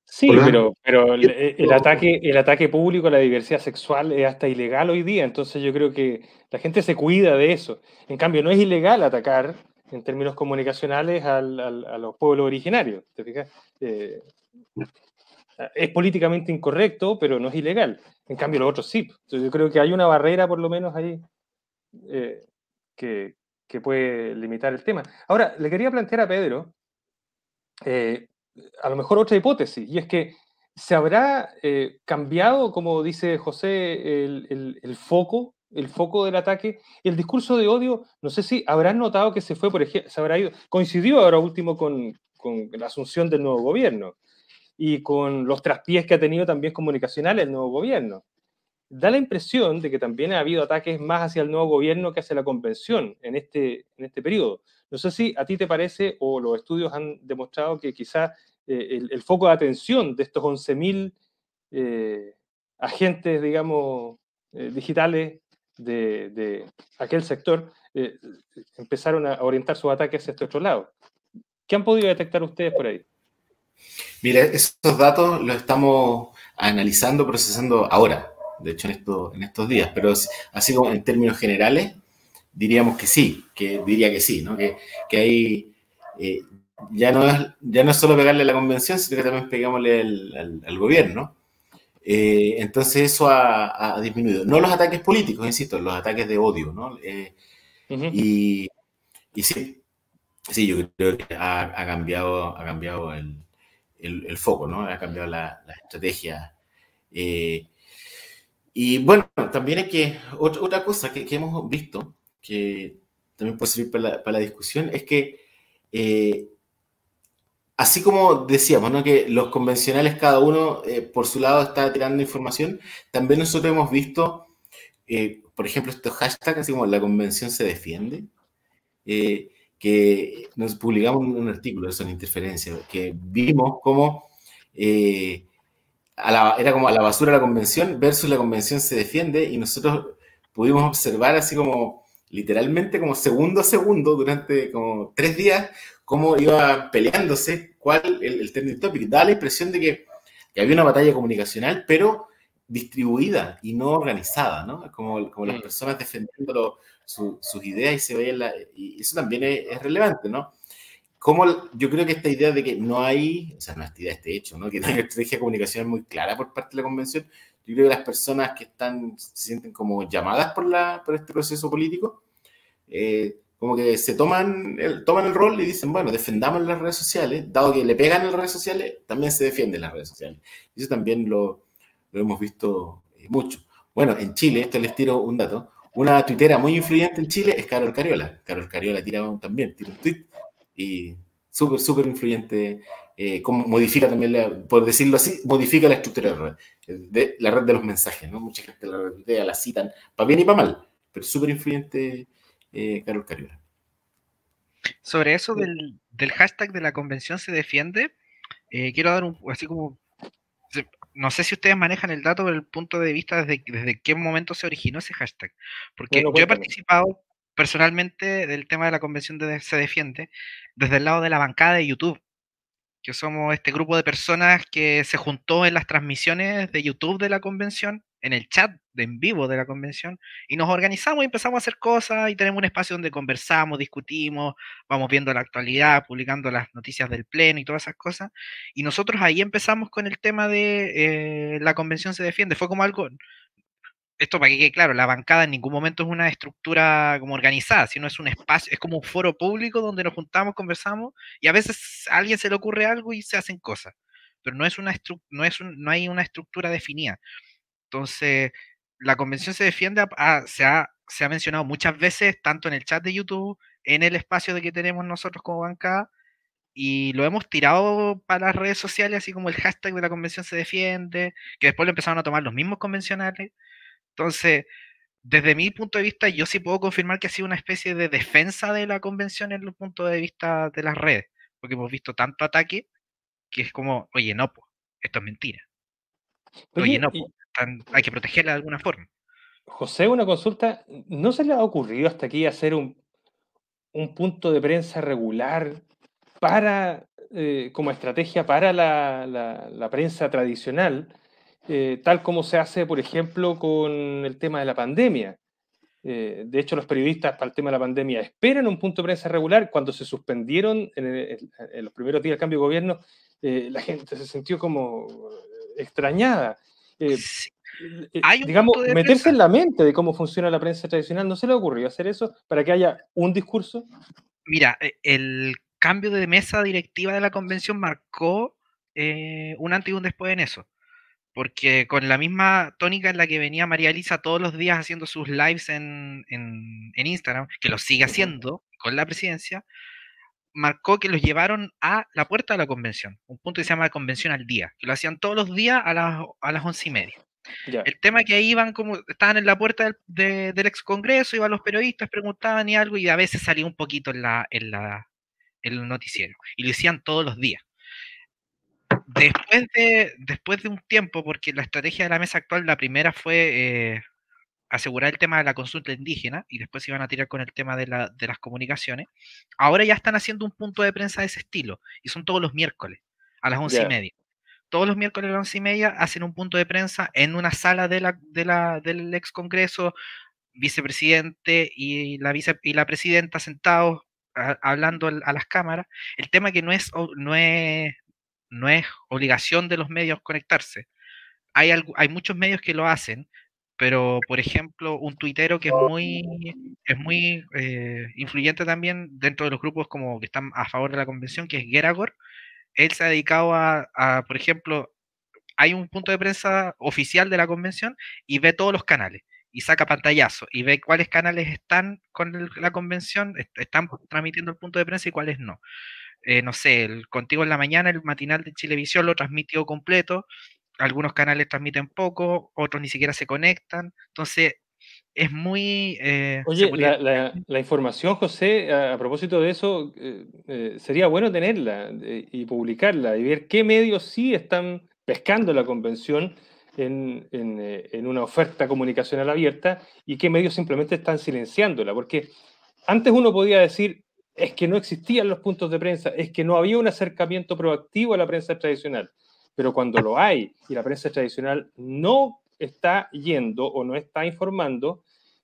Sí, Por lo tanto, pero el ataque público a la diversidad sexual es hasta ilegal hoy día, entonces yo creo que la gente se cuida de eso. En cambio, no es ilegal atacar en términos comunicacionales a los pueblos originarios, ¿te fijas? Eh, es políticamente incorrecto, pero no es ilegal. En cambio, los otros sí. Entonces, yo creo que hay una barrera, por lo menos, ahí eh, que, que puede limitar el tema. Ahora, le quería plantear a Pedro, eh, a lo mejor otra hipótesis, y es que se habrá cambiado, como dice José, el foco del ataque, el discurso de odio. No sé si habrán notado que se fue, por ejemplo, se habrá ido, coincidió ahora último con la asunción del nuevo gobierno y con los traspiés que ha tenido también comunicacionales el nuevo gobierno. Da la impresión de que también ha habido ataques más hacia el nuevo gobierno que hacia la convención en este periodo. No sé si a ti te parece, o los estudios han demostrado que quizá el foco de atención de estos 11.000 agentes, digamos, digitales de aquel sector, empezaron a orientar sus ataques hacia este otro lado. ¿Qué han podido detectar ustedes por ahí? Mira, esos datos los estamos analizando, procesando ahora, de hecho en estos días, pero así como en términos generales, diríamos que sí, diría que sí, ¿no? Que hay, eh, ya no es solo pegarle a la convención, sino que también pegámosle al gobierno. Entonces eso ha disminuido. No los ataques políticos, insisto, los ataques de odio, ¿no? Y, y sí, sí, yo creo que ha cambiado el foco, ¿no? Ha cambiado la estrategia. Eh, y bueno, también hay otra cosa que hemos visto, que también puede servir para la discusión, es que así como decíamos, ¿no? Que los convencionales cada uno por su lado está tirando información, también nosotros hemos visto, por ejemplo, estos hashtags, así como la convención se defiende, que nos publicamos un artículo de eso en Interferencia, que vimos cómo era como a la basura la convención versus la convención se defiende, y nosotros pudimos observar así como literalmente como segundo a segundo durante como 3 días cómo iba peleándose cuál el trending topic. Da la impresión de que había una batalla comunicacional, pero distribuida y no organizada, ¿no? Como las personas defendiendo sus ideas y se veía y eso también es relevante, ¿no? Como yo creo que esta idea de que no hay, o sea, no esta idea, este hecho, ¿no? Que hay una estrategia de comunicación muy clara por parte de la convención, yo creo que las personas que se sienten como llamadas por este proceso político, como que toman el rol y dicen, bueno, defendamos las redes sociales, dado que le pegan en las redes sociales, también se defienden las redes sociales. Y eso también lo hemos visto mucho. Bueno, en Chile, esto les tiro un dato, una tuitera muy influyente en Chile es Carol Cariola. Carol Cariola tira un tweet y súper influyente, como modifica también, por decirlo así, modifica la estructura de la red de los mensajes, ¿no? Mucha gente la retuitea, la citan, para bien y para mal, pero súper influyente Carol Cariola. Sobre eso del hashtag de la convención se defiende, quiero dar así como, no sé si ustedes manejan el dato desde el punto de vista desde qué momento se originó ese hashtag, porque Bueno, yo he cuéntame. participado personalmente del tema de la convención se defiende desde el lado de la bancada de YouTube, que somos este grupo de personas que se juntó en las transmisiones de YouTube de la convención, en el chat de en vivo de la convención, y nos organizamos y empezamos a hacer cosas y tenemos un espacio donde conversamos, discutimos, vamos viendo la actualidad, publicando las noticias del pleno y todas esas cosas. Y nosotros ahí empezamos con el tema de la convención se defiende. Fue como algo, esto para que quede claro, la bancada en ningún momento es una estructura como organizada, sino es un espacio, es como un foro público donde nos juntamos, conversamos y a veces a alguien se le ocurre algo y se hacen cosas, pero no es no hay una estructura definida. Entonces, la convención se defiende, se ha mencionado muchas veces, tanto en el chat de YouTube, en el espacio de que tenemos nosotros como bancada, y lo hemos tirado para las redes sociales, así como el hashtag de la convención se defiende, que después lo empezaron a tomar los mismos convencionales. Entonces, desde mi punto de vista, yo sí puedo confirmar que ha sido una especie de defensa de la convención en el punto de vista de las redes, porque hemos visto tanto ataque que es como, oye, no, pues, esto es mentira. Oye, Oye, no, pues, hay que protegerla de alguna forma. José, una consulta. ¿No se le ha ocurrido hasta aquí hacer un punto de prensa regular para como estrategia para la prensa tradicional, tal como se hace, por ejemplo, con el tema de la pandemia. De hecho, los periodistas para el tema de la pandemia esperan un punto de prensa regular. Cuando se suspendieron en los primeros días del cambio de gobierno, la gente se sintió como extrañada. Sí. Hay un Digamos, punto de meterse prensa. en la mente de cómo funciona la prensa tradicional, ¿no se le ocurrió hacer eso para que haya un discurso? Mira, el cambio de mesa directiva de la convención marcó un antes y un después en eso. Porque con la misma tónica en la que venía María Elisa todos los días haciendo sus lives en Instagram, que lo sigue haciendo con la presidencia, marcó que los llevaron a la puerta de la convención, un punto que se llama convención al día, que lo hacían todos los días a las 11:30. Ya. El tema es que ahí iban como, estaban en la puerta del ex Congreso, iban los periodistas, preguntaban y algo, y a veces salía un poquito en el noticiero, y lo hacían todos los días. Después de un tiempo, porque la estrategia de la mesa actual, la primera fue asegurar el tema de la consulta indígena y después se iban a tirar con el tema de las comunicaciones. Ahora ya están haciendo un punto de prensa de ese estilo y son todos los miércoles a las 11:30. Todos los miércoles a las 11:30 hacen un punto de prensa en una sala del ex Congreso, vicepresidente y la presidenta sentados hablando a las cámaras. El tema que no es obligación de los medios conectarse. Hay muchos medios que lo hacen, pero por ejemplo, un tuitero que es muy influyente también dentro de los grupos como que están a favor de la convención, que es Geragor, él se ha dedicado por ejemplo, hay un punto de prensa oficial de la convención y ve todos los canales y saca pantallazo y ve cuáles canales están con la convención, están transmitiendo el punto de prensa y cuáles no. No sé, Contigo en la Mañana, el matinal de Chilevisión lo transmitió completo, algunos canales transmiten poco, otros ni siquiera se conectan, entonces es muy... se Oye, podría... la información, José, a propósito de eso, sería bueno tenerla y publicarla y ver qué medios sí están pescando la convención en una oferta comunicacional abierta y qué medios simplemente están silenciándola. Porque antes uno podía decir, es que no existían los puntos de prensa, es que no había un acercamiento proactivo a la prensa tradicional. Pero cuando lo hay y la prensa tradicional no está yendo o no está informando,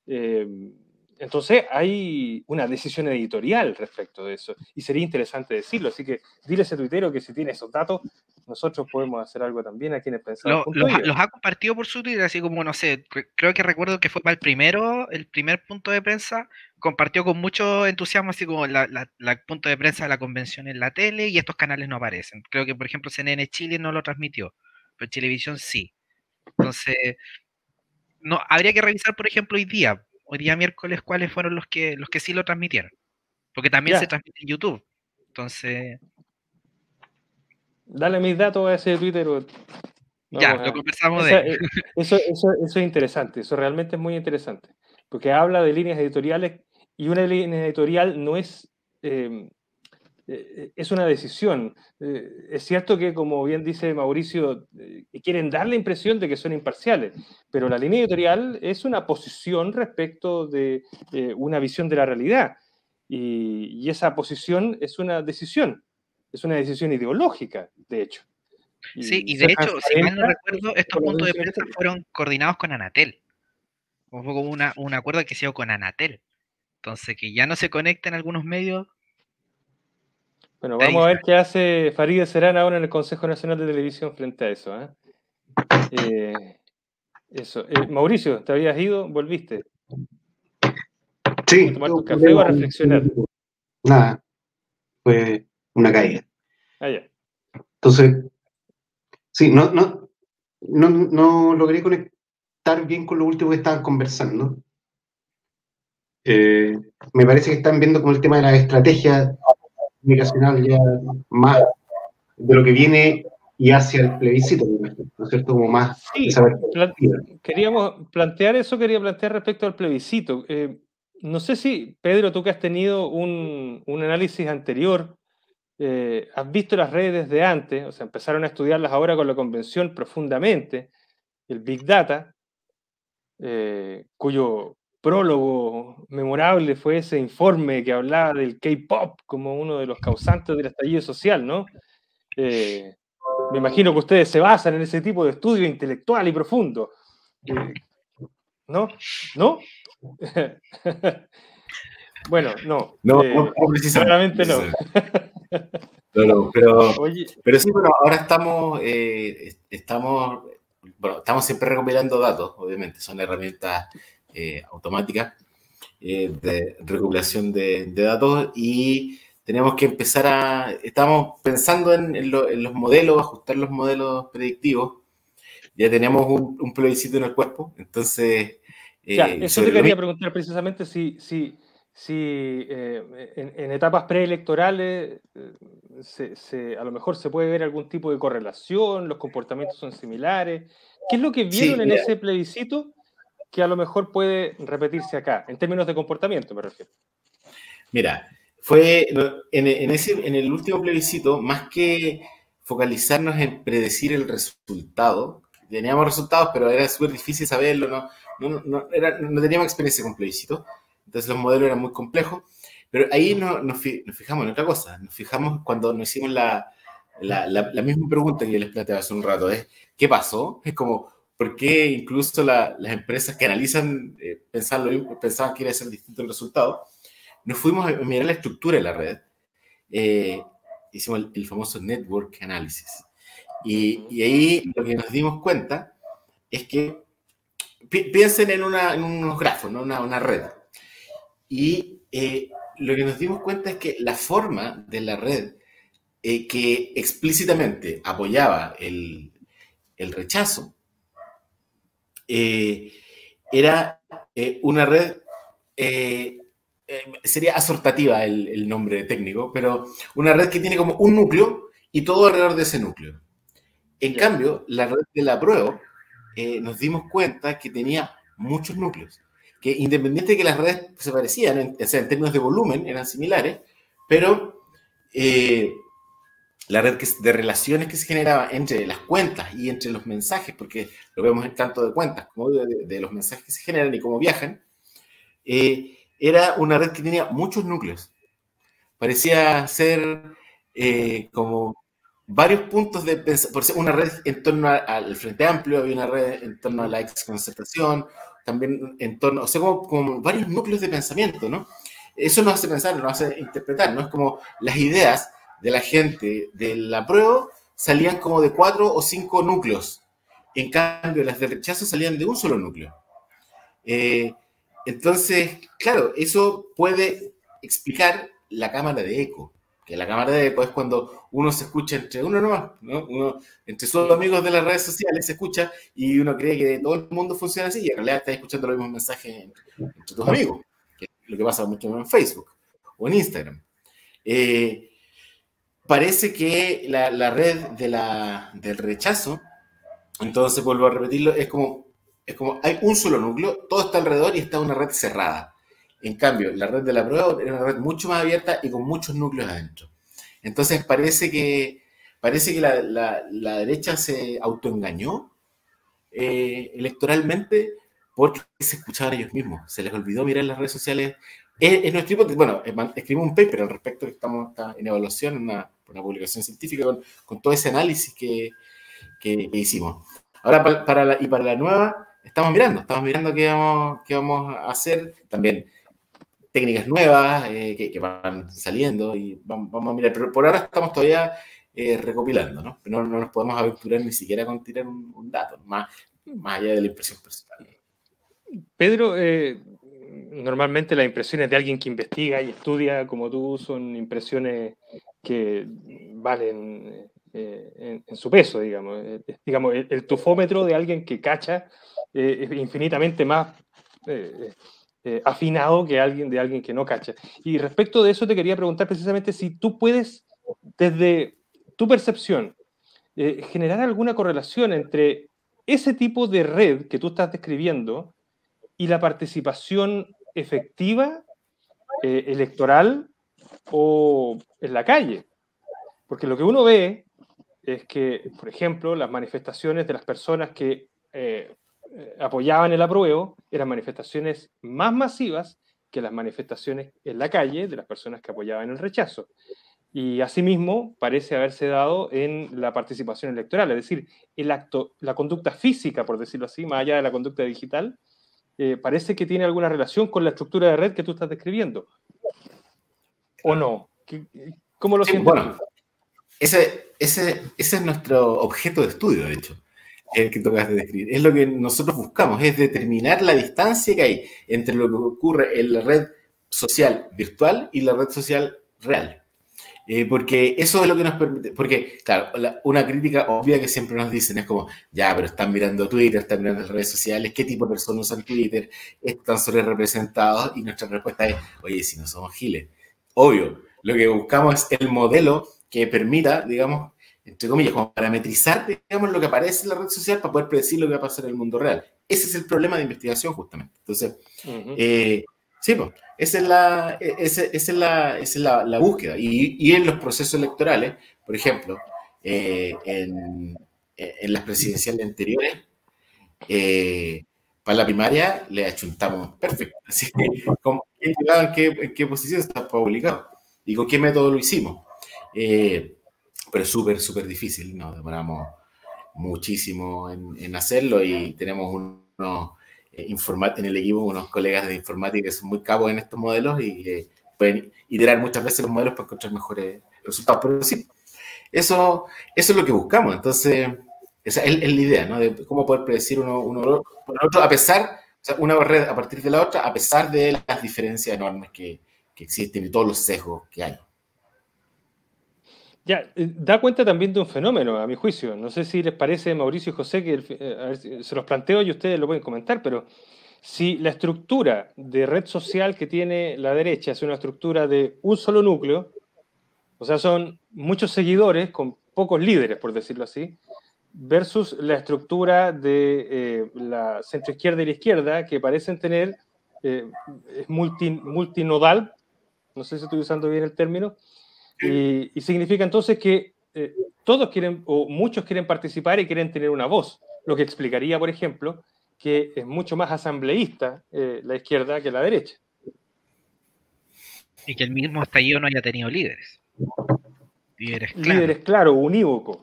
entonces hay una decisión editorial respecto de eso y sería interesante decirlo. Así que dile a ese tuitero que si tiene esos datos, nosotros podemos hacer algo también a quienes pensamos.io. Los ha compartido por su Twitter, así como, no sé, creo que recuerdo que fue para el primer punto de prensa, compartió con mucho entusiasmo, así como la punto de prensa de la convención en la tele y estos canales no aparecen. Creo que, por ejemplo, CNN Chile no lo transmitió, pero Chilevisión sí. Entonces, no, habría que revisar, por ejemplo, hoy día miércoles, cuáles fueron los que sí lo transmitieron, porque también se Ya, transmite en YouTube. Entonces, dale mis datos a ese tuitero. ya, Vamos lo a... conversamos de ahí. Eso es interesante, eso realmente es muy interesante, porque habla de líneas editoriales y una línea editorial no es, es una decisión. Es cierto que, como bien dice Mauricio, quieren dar la impresión de que son imparciales, pero la línea editorial es una posición respecto de una visión de la realidad y esa posición es una decisión ideológica, de hecho. Sí, Y y se de hecho, si mal no transparenta recuerdo, estos con las puntos de decisiones que prensa toma. fueron coordinados con Anatel. O fue como un acuerdo que se dio con Anatel. Entonces, que ya no se conecten algunos medios, Bueno, de ahí vamos a ver sale. qué hace Farideh Serán ahora en el Consejo Nacional de Televisión frente a eso. Eh, eso. Mauricio, ¿te habías ido? ¿Volviste? ¿A Sí, tomar tuve tu un café o problema. a reflexionar? Nada, fue una caída. Ah, ya. Entonces, sí, no logré conectar bien con lo último que estaban conversando. Me parece que están viendo como el tema de la estrategia comunicacional ya más de lo que viene y hacia el plebiscito, me imagino, ¿no es cierto? Como más Sí, esa perspectiva. queríamos plantear eso, quería plantear respecto al plebiscito. No sé si, Pedro, tú que has tenido un análisis anterior, has visto las redes desde antes, o sea, empezaron a estudiarlas ahora con la convención profundamente, el Big Data, cuyo prólogo memorable fue ese informe que hablaba del K-pop como uno de los causantes del estallido social, ¿no? Me imagino que ustedes se basan en ese tipo de estudio intelectual y profundo. ¿No? ¿No? Bueno, no. No, no precisamente. Claramente no. Pero sí, bueno, ahora estamos siempre recopilando datos, obviamente, son herramientas automáticas de recopilación de datos y tenemos que estamos pensando en los modelos, ajustar los modelos predictivos. Ya tenemos un plebiscito en el cuerpo, entonces... eso te quería preguntar precisamente si en etapas preelectorales a lo mejor se puede ver algún tipo de correlación, los comportamientos son similares. ¿Qué es lo que vieron en ese plebiscito que a lo mejor puede repetirse acá, en términos de comportamiento, me refiero? Mira, fue en el último plebiscito, más que focalizarnos en predecir el resultado, teníamos resultados, pero era súper difícil saberlo, no teníamos experiencia con plebiscito, entonces los modelos eran muy complejos, pero ahí nos fijamos en otra cosa, nos fijamos cuando nos hicimos la misma pregunta que yo les planteaba hace un rato, es ¿qué pasó? Es como, ¿por qué incluso las empresas que analizan pensaban que iba a ser distinto el resultado? Nos fuimos a mirar la estructura de la red, hicimos el famoso network analysis, y ahí lo que nos dimos cuenta es que piensen en unos grafos, ¿no? una red, y lo que nos dimos cuenta es que la forma de la red que explícitamente apoyaba el rechazo era una red, sería asortativa el nombre técnico, pero una red que tiene como un núcleo y todo alrededor de ese núcleo. En cambio, la red del apruebo nos dimos cuenta que tenía muchos núcleos, que independiente de que las redes se parecían, o sea, en términos de volumen eran similares, pero la red de relaciones que se generaba entre las cuentas y entre los mensajes, porque lo vemos en tanto de cuentas como de los mensajes que se generan y cómo viajan, era una red que tenía muchos núcleos. Parecía ser como varios puntos de pensamiento, por ser una red en torno al Frente Amplio, había una red en torno a la exconcertación, también en torno, o sea, como varios núcleos de pensamiento, ¿no? Eso nos hace pensar, nos hace interpretar, ¿no? Es como las ideas de la gente del apruebo salían como de 4 o 5 núcleos. En cambio, las del rechazo salían de un solo núcleo. Entonces, claro, eso puede explicar la cámara de eco. Que la cámara de eco es cuando uno se escucha entre uno nomás, ¿no? Uno, entre sus amigos de las redes sociales se escucha y uno cree que todo el mundo funciona así y en realidad está escuchando los mismos mensajes entre tus amigos, que es lo que pasa mucho en Facebook o en Instagram. Parece que la red del rechazo, entonces vuelvo a repetirlo, es como hay un solo núcleo, todo está alrededor y está una red cerrada. En cambio, la red de la prueba es una red mucho más abierta y con muchos núcleos adentro. Entonces parece que la derecha se autoengañó electoralmente porque se escuchaban ellos mismos. Se les olvidó mirar las redes sociales. Es nuestro tipo, bueno, escribimos un paper al respecto que está en evaluación, una publicación científica con todo ese análisis que hicimos. Ahora, para la nueva, estamos mirando qué vamos a hacer. También técnicas nuevas que van saliendo y vamos a mirar. Pero por ahora estamos todavía recopilando, ¿no? No nos podemos aventurar ni siquiera con tirar un dato, más allá de la impresión personal. Pedro, normalmente las impresiones de alguien que investiga y estudia como tú son impresiones que valen en su peso, digamos. Digamos, el tufómetro de alguien que cacha es infinitamente más afinado que de alguien que no cacha. Y respecto de eso te quería preguntar precisamente si tú puedes, desde tu percepción, generar alguna correlación entre ese tipo de red que tú estás describiendo y la participación efectiva electoral o en la calle. Porque lo que uno ve es que, por ejemplo, las manifestaciones de las personas que apoyaban el apruebo eran manifestaciones más masivas que las manifestaciones en la calle de las personas que apoyaban el rechazo. Y asimismo parece haberse dado en la participación electoral, es decir, el acto, la conducta física, por decirlo así, más allá de la conducta digital, parece que tiene alguna relación con la estructura de red que tú estás describiendo. ¿O no? ¿Cómo lo Sí, sientes bueno, tú? ese es nuestro objeto de estudio, de hecho, el que tocas de describir. Es lo que nosotros buscamos, es determinar la distancia que hay entre lo que ocurre en la red social virtual y la red social real. Porque eso es lo que nos permite, porque claro, una crítica obvia que siempre nos dicen es como, ya, pero están mirando Twitter, están mirando las redes sociales, ¿qué tipo de personas usan Twitter? Están sobre representados y nuestra respuesta es, oye, si no somos giles. Obvio, lo que buscamos es el modelo que permita, digamos, entre comillas, como parametrizar, digamos, lo que aparece en la red social para poder predecir lo que va a pasar en el mundo real. Ese es el problema de investigación, justamente. Entonces, sí, pues, esa es la búsqueda. Y en los procesos electorales, por ejemplo, en las presidenciales anteriores, para la primaria le achuntamos perfecto. Así que, ¿quién llegaba en qué posición está publicado? ¿Y con qué método lo hicimos? Pero es súper, súper difícil. Nos demoramos muchísimo en hacerlo y tenemos unos en el equipo unos colegas de informática que son muy capos en estos modelos y pueden iterar muchas veces los modelos para encontrar mejores resultados. Pero sí, eso es lo que buscamos. Entonces, esa es la idea, ¿no? De cómo poder predecir uno por el otro, a pesar, o sea, una red a partir de la otra, a pesar de las diferencias enormes que existen y todos los sesgos que hay. Ya, da cuenta también de un fenómeno, a mi juicio. No sé si les parece, Mauricio y José, que a ver, se los planteo y ustedes lo pueden comentar, pero si la estructura de red social que tiene la derecha es una estructura de un solo núcleo, o sea, son muchos seguidores con pocos líderes, por decirlo así, versus la estructura de la centroizquierda y la izquierda, que parecen tener, es multinodal, no sé si estoy usando bien el término, y significa entonces que todos quieren, o muchos quieren participar y quieren tener una voz, lo que explicaría, por ejemplo, que es mucho más asambleísta la izquierda que la derecha. Y que el mismo estallido no haya tenido líderes. Líderes claros. Líderes, claro, unívocos.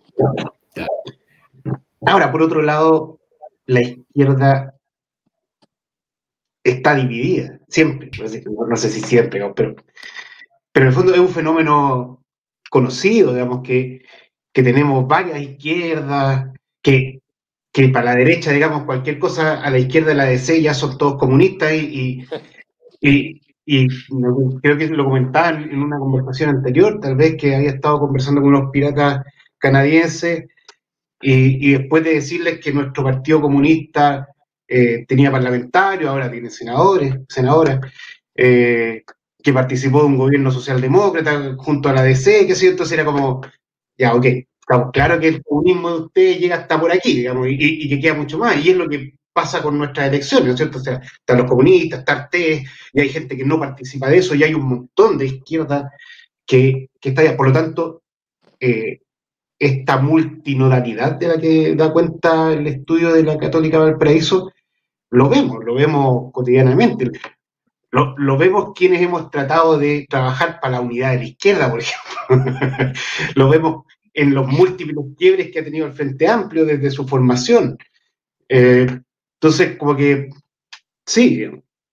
Ahora, por otro lado, la izquierda está dividida, siempre, no sé si siempre, ¿no? Pero en el fondo es un fenómeno conocido, digamos, que tenemos varias izquierdas, que para la derecha, digamos, cualquier cosa a la izquierda de la DC ya son todos comunistas y creo que lo comentaba en una conversación anterior, tal vez que había estado conversando con unos piratas canadienses y después de decirles que nuestro partido comunista tenía parlamentarios, ahora tiene senadores, senadoras, que participó de un gobierno socialdemócrata junto a la DC, que cierto, era como, ya, ok, claro que el comunismo de ustedes llega hasta por aquí, digamos, y que queda mucho más, y es lo que pasa con nuestras elecciones, ¿no es cierto? O sea, están los comunistas, está Artés, y hay gente que no participa de eso, y hay un montón de izquierda que está allá. Por lo tanto, esta multinodalidad de la que da cuenta el estudio de la Católica Valparaíso, lo vemos cotidianamente. Lo vemos quienes hemos tratado de trabajar para la unidad de la izquierda, por ejemplo. Lo vemos en los múltiples quiebres que ha tenido el Frente Amplio desde su formación. Entonces, como que sí,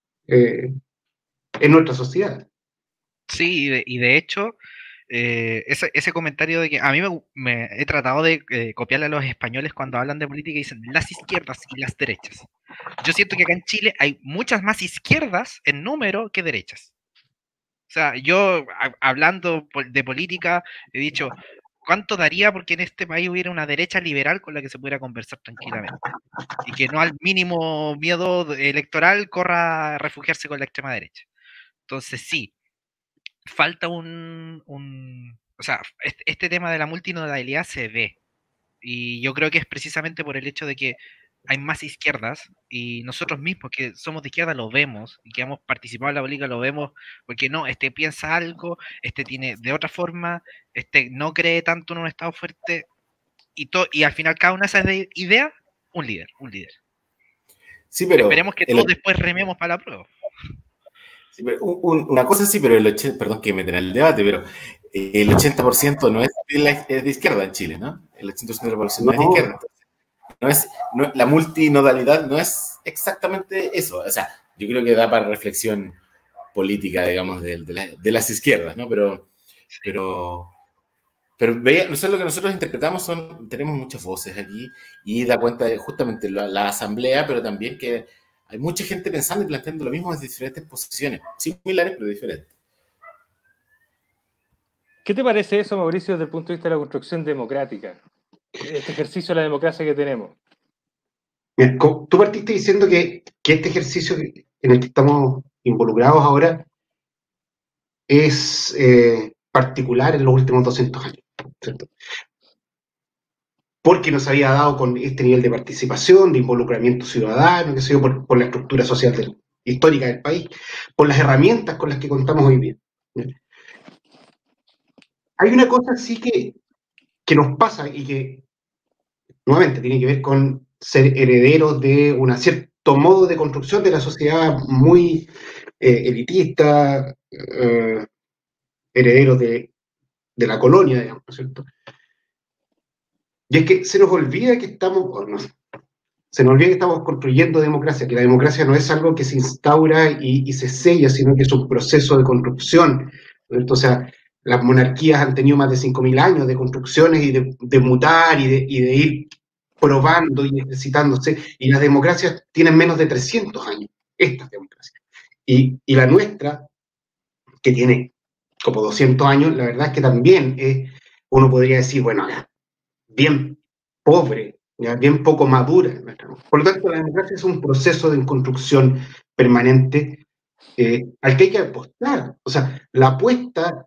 en nuestra sociedad. Sí, y de hecho, ese comentario de que a mí me he tratado de copiarle a los españoles cuando hablan de política y dicen las izquierdas y las derechas. Yo siento que acá en Chile hay muchas más izquierdas en número que derechas. O sea, yo hablando de política he dicho, ¿cuánto daría porque en este país hubiera una derecha liberal con la que se pudiera conversar tranquilamente? Y que no al mínimo miedo electoral corra a refugiarse con la extrema derecha. Entonces sí, falta o sea, este tema de la multinodalidad se ve. Y yo creo que es precisamente por el hecho de que hay más izquierdas y nosotros mismos que somos de izquierda lo vemos y que hemos participado en la política lo vemos porque no, este piensa algo, este tiene de otra forma, este no cree tanto en un Estado fuerte y al final cada una de esas ideas, un líder. Sí, pero esperemos que todos después rememos para la prueba. Sí, pero una cosa sí, pero perdón que me tenga el debate, pero el 80% no es de izquierda en Chile, ¿no? El 80% de la población no es de izquierda. La multinodalidad no es exactamente eso. O sea, yo creo que da para reflexión política, digamos, de las izquierdas, ¿no? Pero no sé, lo que nosotros interpretamos tenemos muchas voces aquí y da cuenta de justamente la asamblea, pero también que hay mucha gente pensando y planteando lo mismo desde diferentes posiciones, similares pero diferentes. ¿Qué te parece eso, Mauricio, desde el punto de vista de la construcción democrática? Este ejercicio de la democracia que tenemos. Mira, tú partiste diciendo que este ejercicio en el que estamos involucrados ahora es particular en los últimos 200 años, ¿cierto? Porque nos había dado con este nivel de participación, de involucramiento ciudadano, qué sé yo, por la estructura social histórica del país, por las herramientas con las que contamos hoy día. Hay una cosa sí que nos pasa y que nuevamente tiene que ver con ser herederos de un cierto modo de construcción de la sociedad muy elitista, herederos de la colonia, digamos, ¿no es cierto? Y es que se nos olvida que se nos olvida que estamos construyendo democracia, que la democracia no es algo que se instaura y se sella, sino que es un proceso de construcción, ¿no? O sea, las monarquías han tenido más de 5.000 años de construcciones y de mutar y de ir probando y ejercitándose, y las democracias tienen menos de 300 años, estas democracias. Y la nuestra, que tiene como 200 años, la verdad es que también uno podría decir, bueno, bien pobre, ¿ya? Bien poco madura. Por lo tanto, la democracia es un proceso de construcción permanente al que hay que apostar. O sea, la apuesta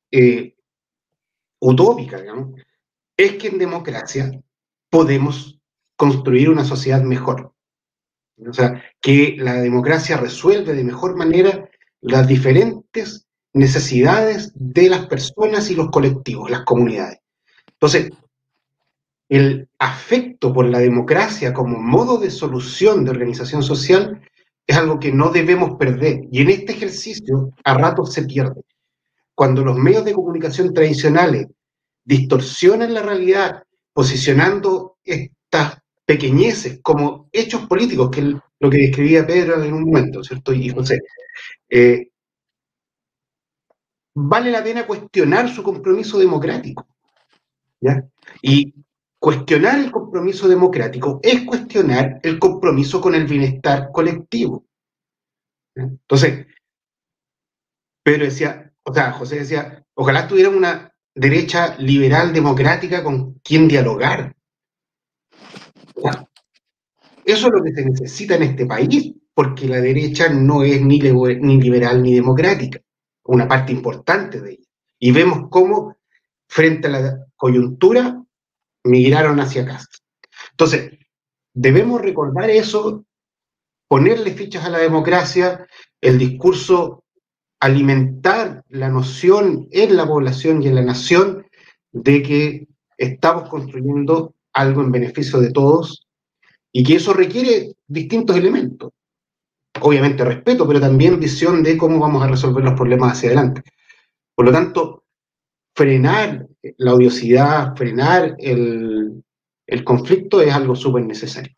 utópica, digamos, es que en democracia podemos construir una sociedad mejor. O sea, que la democracia resuelve de mejor manera las diferentes necesidades de las personas y los colectivos, las comunidades. Entonces, el afecto por la democracia como modo de solución de organización social es algo que no debemos perder. Y en este ejercicio a ratos se pierde. Cuando los medios de comunicación tradicionales distorsionan la realidad, posicionando estas pequeñeces como hechos políticos, que es lo que describía Pedro en un momento, ¿cierto? Y José, vale la pena cuestionar su compromiso democrático, ¿ya? Y cuestionar el compromiso democrático es cuestionar el compromiso con el bienestar colectivo. ¿Ya? Entonces, Pedro decía, o sea, José decía, ojalá tuviéramos una derecha liberal democrática con quien dialogar. ¿Ya? Eso es lo que se necesita en este país, porque la derecha no es ni liberal ni democrática, una parte importante de ella. Y vemos cómo, frente a la coyuntura, migraron hacia acá. Entonces, debemos recordar eso, ponerle fichas a la democracia, el discurso, alimentar la noción en la población y en la nación de que estamos construyendo algo en beneficio de todos y que eso requiere distintos elementos. Obviamente respeto, pero también visión de cómo vamos a resolver los problemas hacia adelante. Por lo tanto, frenar la odiosidad, frenar el conflicto es algo súper necesario.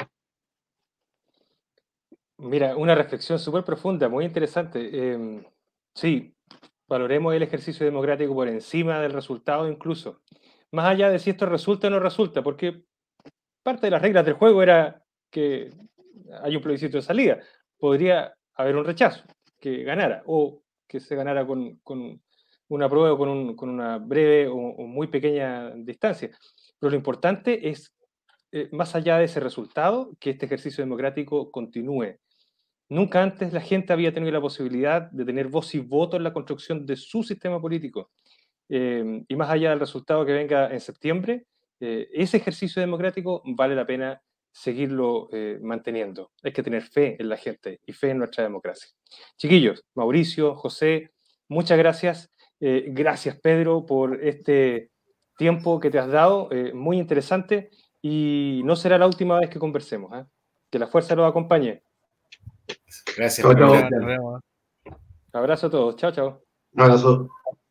Mira, una reflexión súper profunda, muy interesante. Sí, valoremos el ejercicio democrático por encima del resultado incluso. Más allá de si esto resulta o no resulta, porque parte de las reglas del juego era que hay un plebiscito de salida. Podría haber un rechazo, que ganara, o que se ganara con una prueba o con una breve o muy pequeña distancia. Pero lo importante es, más allá de ese resultado, que este ejercicio democrático continúe. Nunca antes la gente había tenido la posibilidad de tener voz y voto en la construcción de su sistema político. Y más allá del resultado que venga en septiembre, ese ejercicio democrático vale la pena seguirlo manteniendo. Hay que tener fe en la gente y fe en nuestra democracia. Chiquillos, Mauricio, José, muchas gracias. Gracias, Pedro, por este tiempo que te has dado, muy interesante, y no será la última vez que conversemos. Que la fuerza los acompañe. Gracias. Chao, chao. Nos vemos. Abrazo a todos. Chao, chao. Un abrazo.